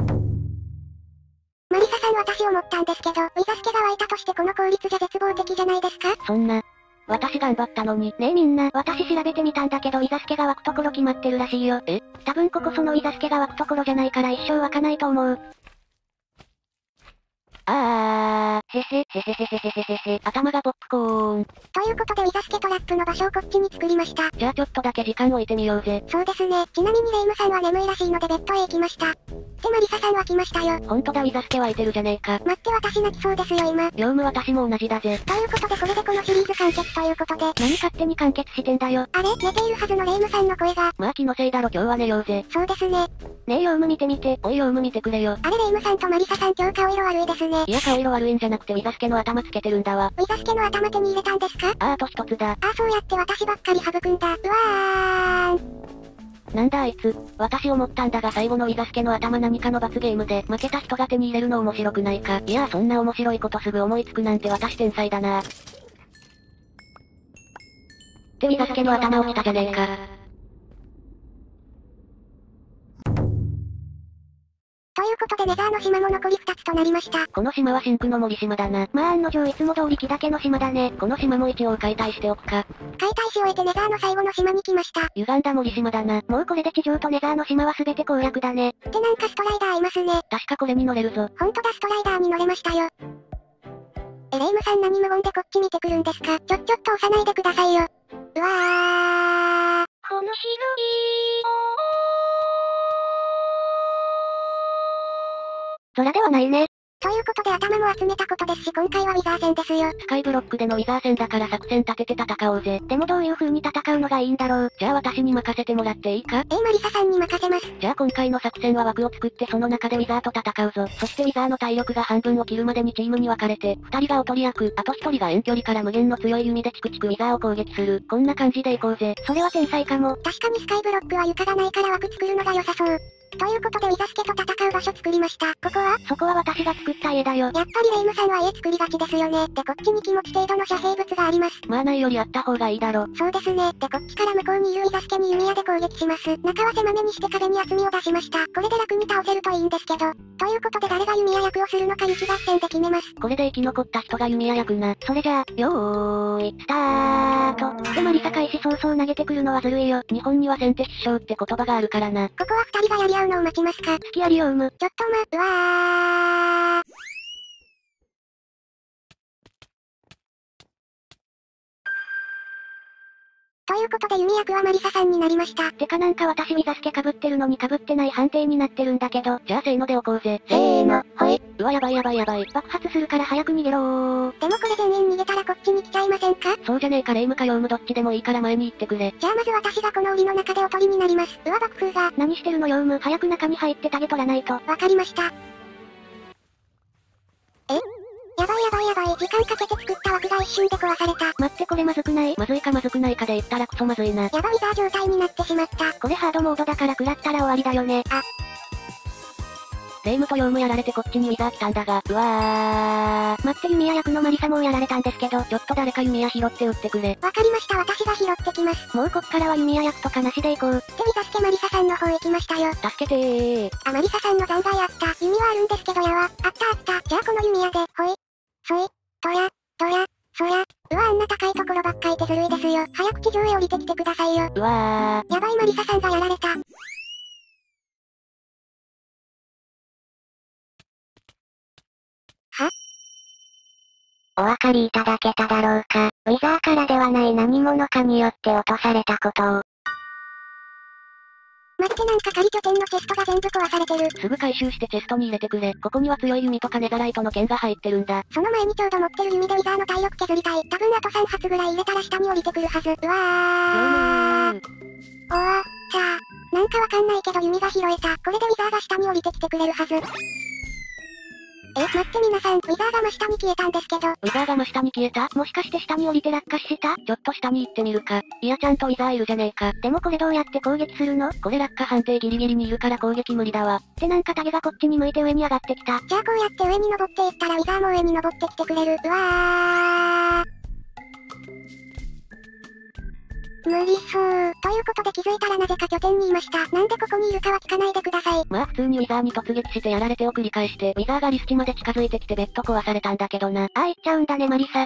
マリサさん私思ったんですけど、ウィザスケが湧いたとしてこの効率じゃ絶望的じゃないですか？ そんな。私頑張ったのに。 ねえみんな、私調べてみたんだけどウィザスケが湧くところ決まってるらしいよ。多分ここそのウィザスケが湧くところじゃないから一生湧かないと思う。 頭がポップコーン。 ということでウィザスケトラップの場所をこっちに作りました。 じゃあちょっとだけ時間置いてみようぜ。 そうですね。ちなみにレイムさんは眠いらしいのでベッドへ行きました。でマリサさんは来ましたよ。 ほんとだウィザスケ湧いてるじゃねえか。 待って私泣きそうですよ今。 ヨウム私も同じだぜ。 ということでこれでこのシリーズ完結ということで。 何勝手に完結してんだよ。 あれ寝ているはずのレイムさんの声が。 まあ気のせいだろ今日は寝ようぜ。 そうですね。 ねえヨウム見てみて。 おいヨウム見てくれよ。 あれレイムさんとマリサさん今日顔色悪いですね。 いや顔色悪いんじゃなくてウィザスケの頭つけてるんだわ。 ウィザスケの頭手に入れたんですか？ あと一つだ。 そうやって私ばっかり省くんだ。うわーん。 なんだあいつ。私思ったんだが最後のウィザスケの頭何かの罰ゲームで負けた人が手に入れるの面白くないか。いやそんな面白いことすぐ思いつくなんて私天才だな。ってウィザスケの頭をしたじゃねえか。 ということででネザーの島も残り2つとなりました。 この島は真空の森島だな。 まあ案の定いつも通り木だけの島だね。 この島も一応解体しておくか。 解体し終えてネザーの最後の島に来ました。 歪んだ森島だな。 もうこれで地上とネザーの島は全て攻略だね。 ってなんかストライダーいますね。 確かこれに乗れるぞ。 ほんとだストライダーに乗れましたよ。レイムさん何無言でこっち見てくるんですか？ちょっと押さないでくださいよ。うわー。 この広い空ではないね。 ということで頭も集めたことですし今回はウィザー戦ですよ。 スカイブロックでのウィザー戦だから作戦立てて戦おうぜ。 でもどういう風に戦うのがいいんだろう。 じゃあ私に任せてもらっていいか？ マリサさんに任せます。 じゃあ今回の作戦は枠を作ってその中でウィザーと戦うぞ。そしてウィザーの体力が半分を切るまでにチームに分かれて、2人がおとり役、あと1人が遠距離から無限の強い弓でチクチクウィザーを攻撃する。こんな感じでいこうぜ。 それは天才かも。 確かにスカイブロックは床がないから枠作るのが良さそう。ということでウィザスケと戦う場所作りました。ここはそこは私が作った家だよ。 やっぱりレイムさんは家作りがちですよね。でこっちに気持ち程度の遮蔽物があります。 まあないよりあった方がいいだろ。 そうですね。でこっちから向こうにいるウィザスケに弓矢で攻撃します。中は狭めにして壁に厚みを出しました。これで楽に倒せるといいんですけど。ということで誰が弓矢役をするのか力合戦で決めます。 これで生き残った人が弓矢役な。 それじゃあ、よーい、スタート。でマリサ開始早々投げてくるのはずるいよ。 日本には先手必勝って言葉があるからな。 ここは二人がやり合うのを待ちますか？ 好きありよちょっとうわー。ということで弓役はマリサさんになりました。 てかなんか私ウィザスケ被ってるのに被ってない判定になってるんだけど。 じゃあせーので置こうぜ。 せーの、ほい。 うわやばいやばいやばい。 爆発するから早く逃げろー。 でもこれ全員逃げたらこっちに来ちゃいませんか？ そうじゃねえかレイムかヨウムどっちでもいいから前に行ってくれ。 じゃあまず私がこの檻の中でおとりになります。うわ爆風が。 何してるのヨウム。早く中に入ってタゲ取らないと。 わかりました。やばいやばいやばい。時間かけて作った枠が一瞬で壊された。 待ってこれまずくない？ まずいかまずくないかで言ったらクソまずいな。 やばウィザー状態になってしまった。 これハードモードだから食らったら終わりだよね。 レイムとヨウムやられてこっちにウィザー来たんだが、うわー。 待って弓矢役のマリサもやられたんですけど、 ちょっと誰か弓矢拾って撃ってくれ。 わかりました私が拾ってきます。 もうこっからは弓矢役とかなしでいこう。 でウィザスケマリサさんの方行きましたよ。 助けてー。 マリサさんの残骸あった。弓はあるんですけど矢は、あったあった。じゃあこの弓矢で、ほい。そい。とら、そら。うわあんな高いところばっかいてずるいですよ。早く地上へ降りてきてくださいよ。 うわやばいマリサさんがやられた。 お分かりいただけただろうか。ウィザーからではない何者かによって落とされたことを。 待ってなんか仮拠点のチェストが全部壊されてる。 すぐ回収してチェストに入れてくれ。ここには強い弓とかネザライトの剣が入ってるんだ。 その前にちょうど持ってる弓でウィザーの体力削りたい。多分あと3発ぐらい入れたら下に降りてくるはず。うわー。おわ、さあ。なんかわかんないけど弓が拾えた。これでウィザーが下に降りてきてくれるはず。待って皆さん、ウィザーが真下に消えたんですけど。 ウィザーが真下に消えた？ もしかして下に降りて落下した？ ちょっと下に行ってみるか。いやちゃんとウィザーいるじゃねえか。 でもこれどうやって攻撃するの？ これ落下判定ギリギリにいるから攻撃無理だわ。 ってなんかタゲがこっちに向いて上に上がってきた。 じゃあこうやって上に登っていったらウィザーも上に登ってきてくれる。うわー。無理そう。ということで気づいたらなぜか拠点にいました。なんでここにいるかは聞かないでください。 まあ普通にウィザーに突撃してやられてを繰り返して、ウィザーがリスチまで近づいてきてベッド壊されたんだけどな。 ああ行っちゃうんだねマリサ。 待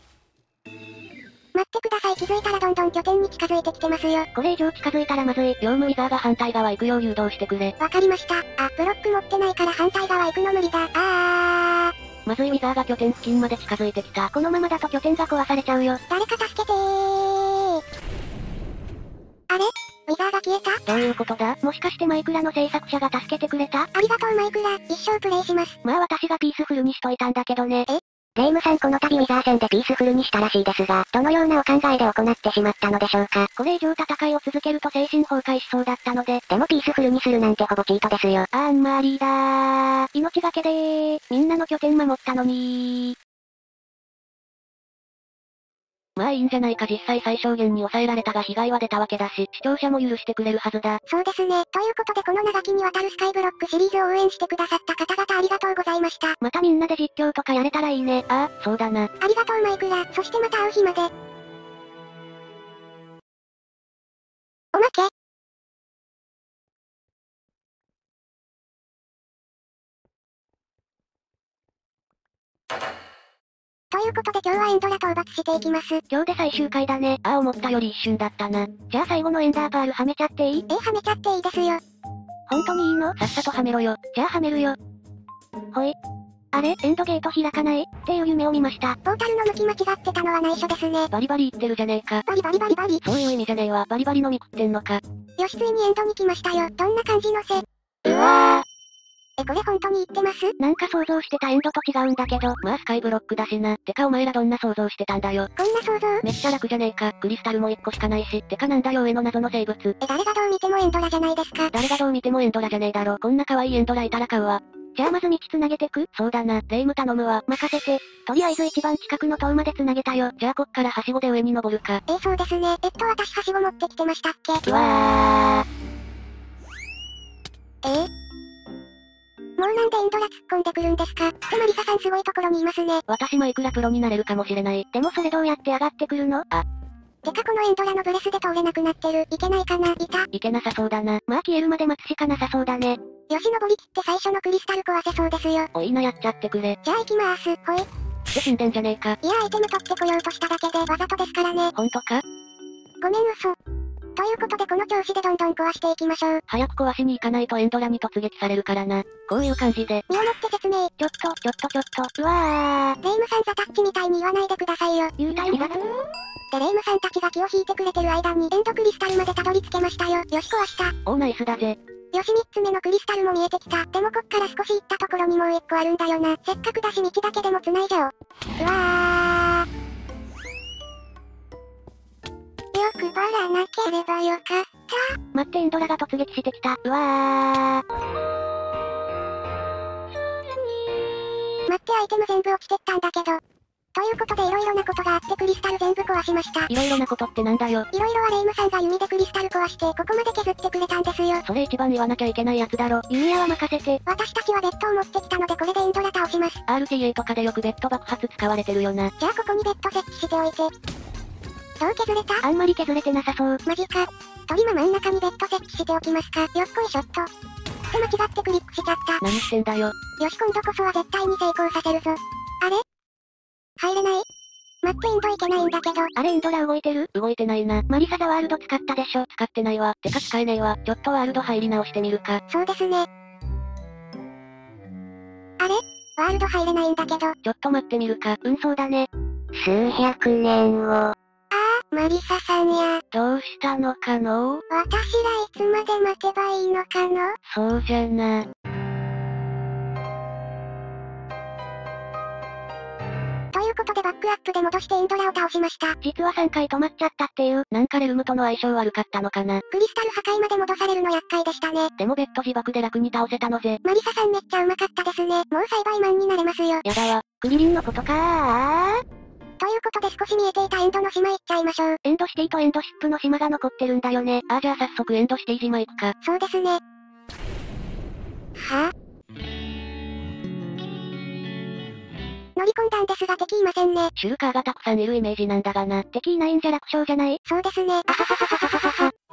ってください気づいたらどんどん拠点に近づいてきてますよ。 これ以上近づいたらまずい。 ヨウムウィザーが反対側行くよう誘導してくれ。 わかりました。ブロック持ってないから反対側行くの無理だ。 まずいウィザーが拠点付近まで近づいてきた。 このままだと拠点が壊されちゃうよ。 誰か助けてー。あれウィザーが消えた？ どういうことだ？ もしかしてマイクラの制作者が助けてくれた？ ありがとうマイクラ、一生プレイします。 まあ私がピースフルにしといたんだけどね。 レイムさんこの度ウィザー戦でピースフルにしたらしいですが、どのようなお考えで行ってしまったのでしょうか。 これ以上戦いを続けると精神崩壊しそうだったので。 でもピースフルにするなんてほぼチートですよ。 あんまりだー。命がけでー。みんなの拠点守ったのにー。 まあいいんじゃないか実際最小限に抑えられたが被害は出たわけだし、視聴者も許してくれるはずだ。 そうですね。ということでこの長きにわたるスカイブロックシリーズを応援してくださった方々ありがとうございました。 またみんなで実況とかやれたらいいね。 ああ、そうだな。 ありがとうマイクラ、そしてまた会う日まで。おまけ。 いうことで今日はエンドラ討伐していきます。 今日で最終回だね。思ったより一瞬だったな。じゃあ最後のエンダーパールはめちゃっていい？ はめちゃっていいですよ。 本当にいいの？ さっさとはめろよ。 じゃあはめるよ。ほい。あれ？エンドゲート開かないっていう夢を見ました。 ポータルの向き間違ってたのは内緒ですね。 バリバリ言ってるじゃねえか。 バリバリバリバリ。 そういう意味じゃねえわ。バリバリ飲み食ってんのか。 よしついにエンドに来ましたよ。どんな感じのせ？ うわこれ本当に言ってます？ なんか想像してたエンドと違うんだけど。 まあスカイブロックだしな。てかお前らどんな想像してたんだよ。 こんな想像？ めっちゃ楽じゃねえか。クリスタルも1個しかないし。てかなんだよ上の謎の生物。 誰がどう見てもエンドラじゃないですか。 誰がどう見てもエンドラじゃねえだろ。こんな可愛いエンドラいたら買うわ。 じゃあまず道つなげてく？ そうだな。レイム頼むわ。 任せて。とりあえず一番近くの塔までつなげたよ。 じゃあこっからはしごで上に登るか。 そうですね。私はしご持ってきてましたっけ？ うわもうなんでエンドラ突っ込んでくるんですか？マリサさんすごいところにいますね。 私もいくらプロになれるかもしれない。 でもそれどうやって上がってくるの？ てかこのエンドラのブレスで通れなくなってる。いけないかな？ いけなさそうだな。 まあ消えるまで待つしかなさそうだね。 よし登り切って最初のクリスタル壊せそうですよ。 おいいなやっちゃってくれ。 じゃあ行きまーす。ほい。 って死んでんじゃねえか。 いやアイテム取ってこようとしただけでわざとですからね。 ほんとか？ ごめん嘘。ということでこの調子でどんどん壊していきましょう。 早く壊しに行かないとエンドラに突撃されるからな。こういう感じで。 身をもって説明。 ちょっと。うわレイムさんザタッチみたいに言わないでくださいよ。 言うたいざと。 でレイムさんたちが気を引いてくれてる間にエンドクリスタルまでたどり着けましたよ。よし壊した。 ナイスだぜ。 よし3つ目のクリスタルも見えてきた。でもこっから少し行ったところにもう1個あるんだよな。せっかくだし道だけでも繋いじゃおう。うわー。欲張らなければよかった。 待ってエンドラが突撃してきた。うわー。 待ってアイテム全部落ちてったんだけど。ということで色々なことがあってクリスタル全部壊しました。 色々なことってなんだよ。 色々はレイムさんが弓でクリスタル壊してここまで削ってくれたんですよ。 それ一番言わなきゃいけないやつだろ。 弓矢は任せて。 私たちはベッドを持ってきたのでこれでエンドラ倒します。 RTA とかでよくベッド爆発使われてるよな。 じゃあここにベッド設置しておいて。どう削れた？ あんまり削れてなさそう。 マジか。鳥間真ん中にベッド設置しておきますか。よっこいしょっと。間違ってクリックしちゃった。 何してんだよ。 よし今度こそは絶対に成功させるぞ。あれ？入れない？待ってエンドいけないんだけど。 あれエンドラ動いてる？ 動いてないな。 マリサザワールド使ったでしょ？ 使ってないわ。てか使えねえわ。ちょっとワールド入り直してみるか。 そうですね。あれ？ワールド入れないんだけど。 ちょっと待ってみるか。 そうだね。 数百年後。 マリサさんや。 どうしたのかの？ 私らいつまで待てばいいのかの？ そうじゃな。 ということでバックアップで戻してエンドラを倒しました。 実は3回止まっちゃったっていう。 なんかレルムとの相性悪かったのかな。 クリスタル破壊まで戻されるの厄介でしたね。 でもベッド自爆で楽に倒せたのぜ。 マリサさんめっちゃ上手かったですね。もう栽培マンになれますよ。 やだわ。 クリリンのことかということで少し見えていたエンドの島行っちゃいましょう。 エンドシティとエンドシップの島が残ってるんだよね。 じゃあ早速エンドシティ島行くか。 そうですね。はぁ？乗り込んだんですが敵いませんね。 シュルカーがたくさんいるイメージなんだがな。 敵いないんじゃ楽勝じゃない？ そうですね。あははははははは。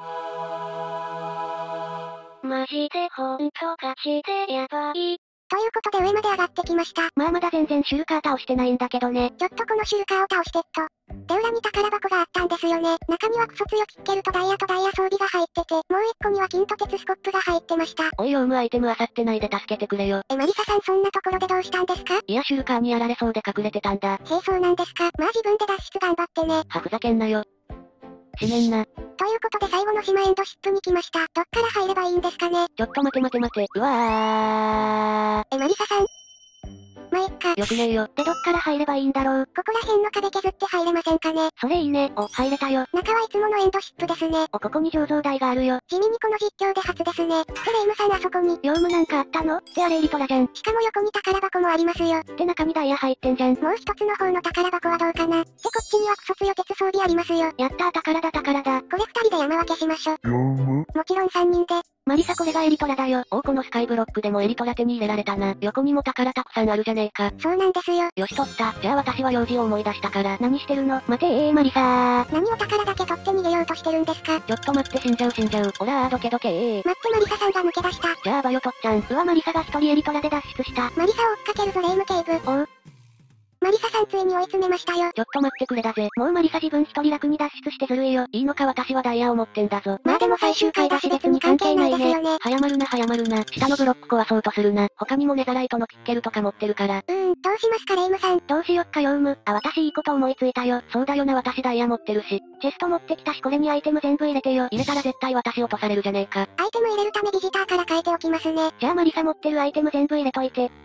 マジでほんとガチでやばい。 ということで上まで上がってきました。 まだ全然シュルカー倒してないんだけどね。 ちょっとこのシュルカーを倒してっと。で裏に宝箱があったんですよね。中にはクソ強キッケルとダイヤ装備が入ってて、もう一個には金と鉄スコップが入ってました。 おいオウムアイテム漁ってないで助けてくれよ。 マリサさんそんなところでどうしたんですか？ いやシュルカーにやられそうで隠れてたんだ。 そうなんですか。まあ自分で脱出頑張ってね。 ふざけんなよ。死ねんな。 ということで最後の島エンドシップに来ました。どっから入ればいいんですかね？ ちょっと待て。うわマリサさん。まあ、いっか。 よくねえよ。 でどっから入ればいいんだろう。 ここら辺の壁削って入れませんかね？ それいいね。入れたよ。 中はいつものエンドシップですね。 ここに醸造台があるよ。 地味にこの実況で初ですね。でレイムさんあそこに。 ヨウムなんかあったの？ってあれエリトラじゃん。 しかも横に宝箱もありますよ。 で中にダイヤ入ってんじゃん。 もう一つの方の宝箱はどうかな。でこっちにはクソ強鉄装備ありますよ。 やったー宝だ。 これ二人で山分けしましょ。もちろん3人で。 マリサこれがエリトラだよ。 このスカイブロックでもエリトラ手に入れられたな。横にも宝たくさんあるじゃねえか。 そうなんですよ。 よし取った。じゃあ私は用事を思い出したから。 何してるの？待てマリサー。 何お宝だけ取って逃げようとしてるんですか？ ちょっと待って死んじゃう。ほらどけ待ってマリサさんが抜け出した。 じゃあバヨとっちゃん。 うわマリサが一人エリトラで脱出した。 マリサを追っかけるぞレイム警部。 マリサさんついに追い詰めましたよ。 ちょっと待ってくれだぜ。もうマリサ自分一人楽に脱出してずるいよ。いいのか私はダイヤを持ってんだぞ。 まあでも最終回だし別に関係ないですよね。 早まるな。下のブロック壊そうとするな。他にもネザライトのピッケルとか持ってるから。 どうしますかレイムさん。 どうしよっかヨウム。私いいこと思いついたよ。 そうだよな私ダイヤ持ってるし。 チェスト持ってきたしこれにアイテム全部入れてよ。 入れたら絶対私落とされるじゃねえか。 アイテム入れるためビジターから変えておきますね。 じゃあマリサ持ってるアイテム全部入れといて。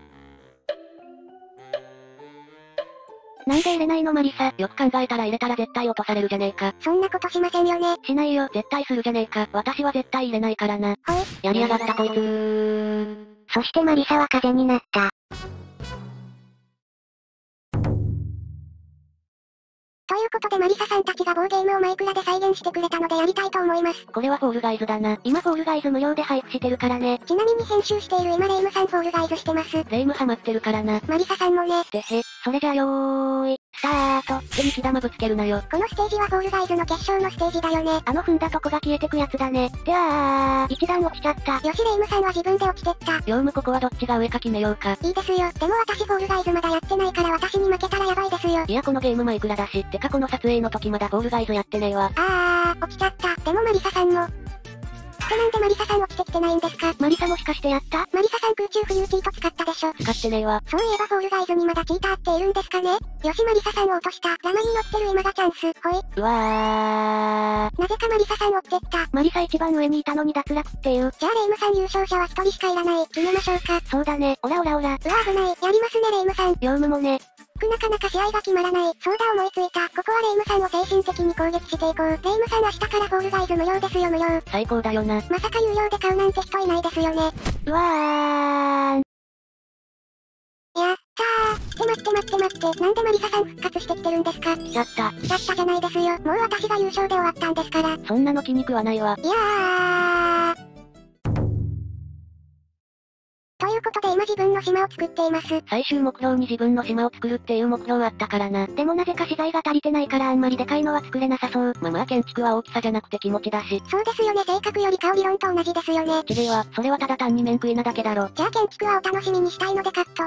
なんで入れないのマリサ。 よく考えたら入れたら絶対落とされるじゃねえか。 そんなことしませんよね。 しないよ。絶対するじゃねえか。私は絶対入れないからな。やりやがったこいつ。 そしてマリサは風になった。 ということでマリサさんたちが某ゲームをマイクラで再現してくれたのでやりたいと思います。 これはフォールガイズだな。 今フォールガイズ無料で配布してるからね。 ちなみに編集している今レイムさんフォールガイズしてます。 レイムハマってるからな。 マリサさんもね。 てへ。それじゃあよーい、スタート。手に木玉ぶつけるなよ。 このステージはフォールガイズの決勝のステージだよね。 踏んだとこが消えてくやつだね。一段落ちちゃった。 よしレイムさんは自分で落ちてった。 ヨウムここはどっちが上か決めようか。 いいですよ。でも私フォールガイズまだやってないから私に負けたらやばいですよ。 いやこのゲームマイクラだし。てかこの撮影の時まだフォールガイズやってねえわ。 落ちちゃった。でもマリサさんも。なんでマリサさん落ちてきてないんですか？ マリサもしかしてやった？ マリサさん空中浮遊チート使ったでしょ？ 使ってねえわ。 そういえばフォールガイズにまだチーターっているんですかね？よしマリサさんを落とした。ラマに乗ってる今がチャンス。ほい。 うわー。 なぜかマリサさん落ちてった。 マリサ一番上にいたのに脱落っていう。 じゃあレイムさん優勝者は一人しかいらない。決めましょうか。 そうだね。オラ。 うわ危ない。やりますねレイムさん。 ヨウムもね。 なかなか試合が決まらない。そうだ思いついた。ここはレイムさんを精神的に攻撃していこう。レイムさん明日からフォールガイズ無料ですよ無料。 最高だよな。 まさか有料で買うなんて人いないですよね。 うわーん。 やったー。待って。なんでマリサさん復活してきてるんですか？ 来ちゃったじゃないですよ。もう私が優勝で終わったんですから。 そんなの気に食わないわ。 いやー。ということで今自分の島を作っています。 最終目標に自分の島を作るっていう目標あったからな。 でもなぜか資材が足りてないからあんまりでかいのは作れなさそう。 まあ建築は大きさじゃなくて気持ちだし。 そうですよね性格より顔理論と同じですよね。 ちげえわ、それはただ単に面食いなだけだろ。 じゃあ建築はお楽しみにしたいのでカット。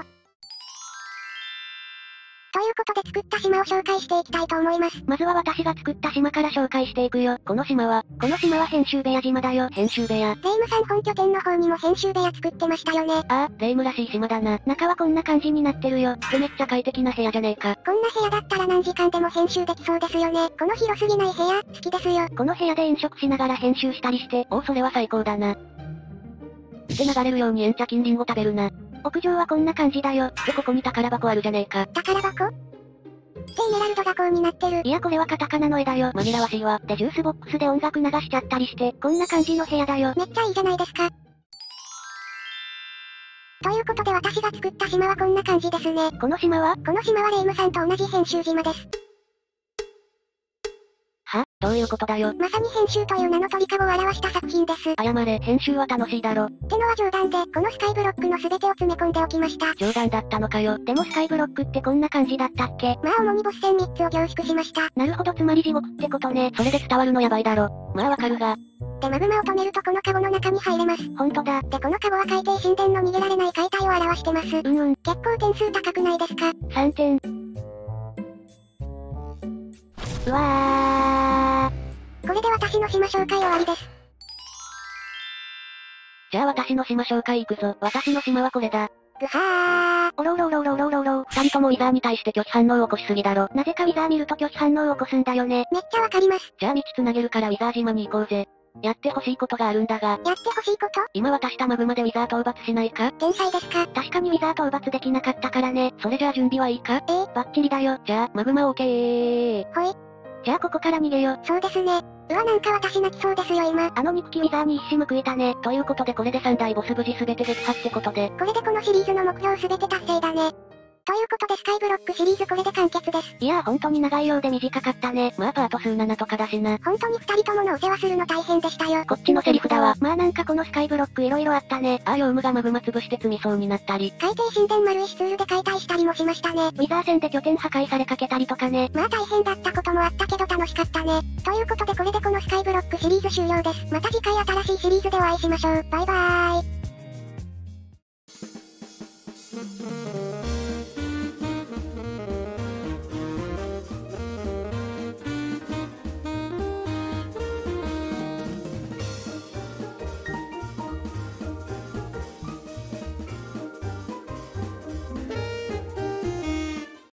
ということで作った島を紹介していきたいと思います。 まずは私が作った島から紹介していくよ。 この島は編集部屋島だよ。 編集部屋。 レイムさん本拠点の方にも編集部屋作ってましたよね。 ああ、レイムらしい島だな。 中はこんな感じになってるよ。 めっちゃ快適な部屋じゃねえか。 こんな部屋だったら何時間でも編集できそうですよね。この広すぎない部屋、好きですよ。 この部屋で飲食しながら編集したりして、 それは最高だな。で流れるように煙茶金リンゴ食べるな。 屋上はこんな感じだよ。 でここに宝箱あるじゃねえか。 宝箱？でエメラルドがこうになってる。 いやこれはカタカナの絵だよ。 紛らわしいわ。 でジュースボックスで音楽流しちゃったりして、こんな感じの部屋だよ。 めっちゃいいじゃないですか。ということで私が作った島はこんな感じですね。 この島はレイムさんと同じ編集島です。 は？どういうことだよ。 まさに編集という名の鳥かごを表した作品です。 謝れ、編集は楽しいだろ。 ってのは冗談で、このスカイブロックの全てを詰め込んでおきました。 冗談だったのかよ。 でもスカイブロックってこんな感じだったっけ？ まあ主にボス戦3つを凝縮しました。 なるほどつまり地獄ってことね。 それで伝わるのやばいだろ。まあわかるが。 でマグマを止めるとこのカゴの中に入れます。 ほんとだ。 でこのカゴは海底神殿の逃げられない解体を表してます。結構点数高くないですか ？3点。うわー。 これで私の島紹介終わりです。 じゃあ私の島紹介行くぞ。私の島はこれだ。 ぐはー。 おろおろおろおろおろおろおろ。 二人ともウィザーに対して拒否反応を起こしすぎだろ。 なぜかウィザー見ると拒否反応を起こすんだよね。 めっちゃわかります。 じゃあ道つなげるからウィザー島に行こうぜ。やってほしいことがあるんだが。 やってほしいこと？ 今渡したマグマでウィザー討伐しないか？ 天才ですか？ 確かにウィザー討伐できなかったからね。 それじゃあ準備はいいか？ バッチリだよ。 じゃあ、マグマオーケー。 ほい。 じゃあここから逃げよ。 そうですね。うわなんか私泣きそうですよ今。 あの憎きウィザーに一矢報いたね。 ということでこれで3大ボス無事全て撃破ってことで。 これでこのシリーズの目標全て達成だね。ということでスカイブロックシリーズこれで完結です。 いやー本当に長いようで短かったね。 まあパート数7とかだしな。 本当に2人とものお世話するの大変でしたよ。 こっちのセリフだわ。 まあなんかこのスカイブロック色々あったね。 ヨウムがマグマ潰して積みそうになったり。 海底神殿丸石ツールで解体したりもしましたね。 ウィザー戦で拠点破壊されかけたりとかね。 まあ大変だったこともあったけど楽しかったね。ということでこれでこのスカイブロックシリーズ終了です。また次回新しいシリーズでお会いしましょう。バイバーイ。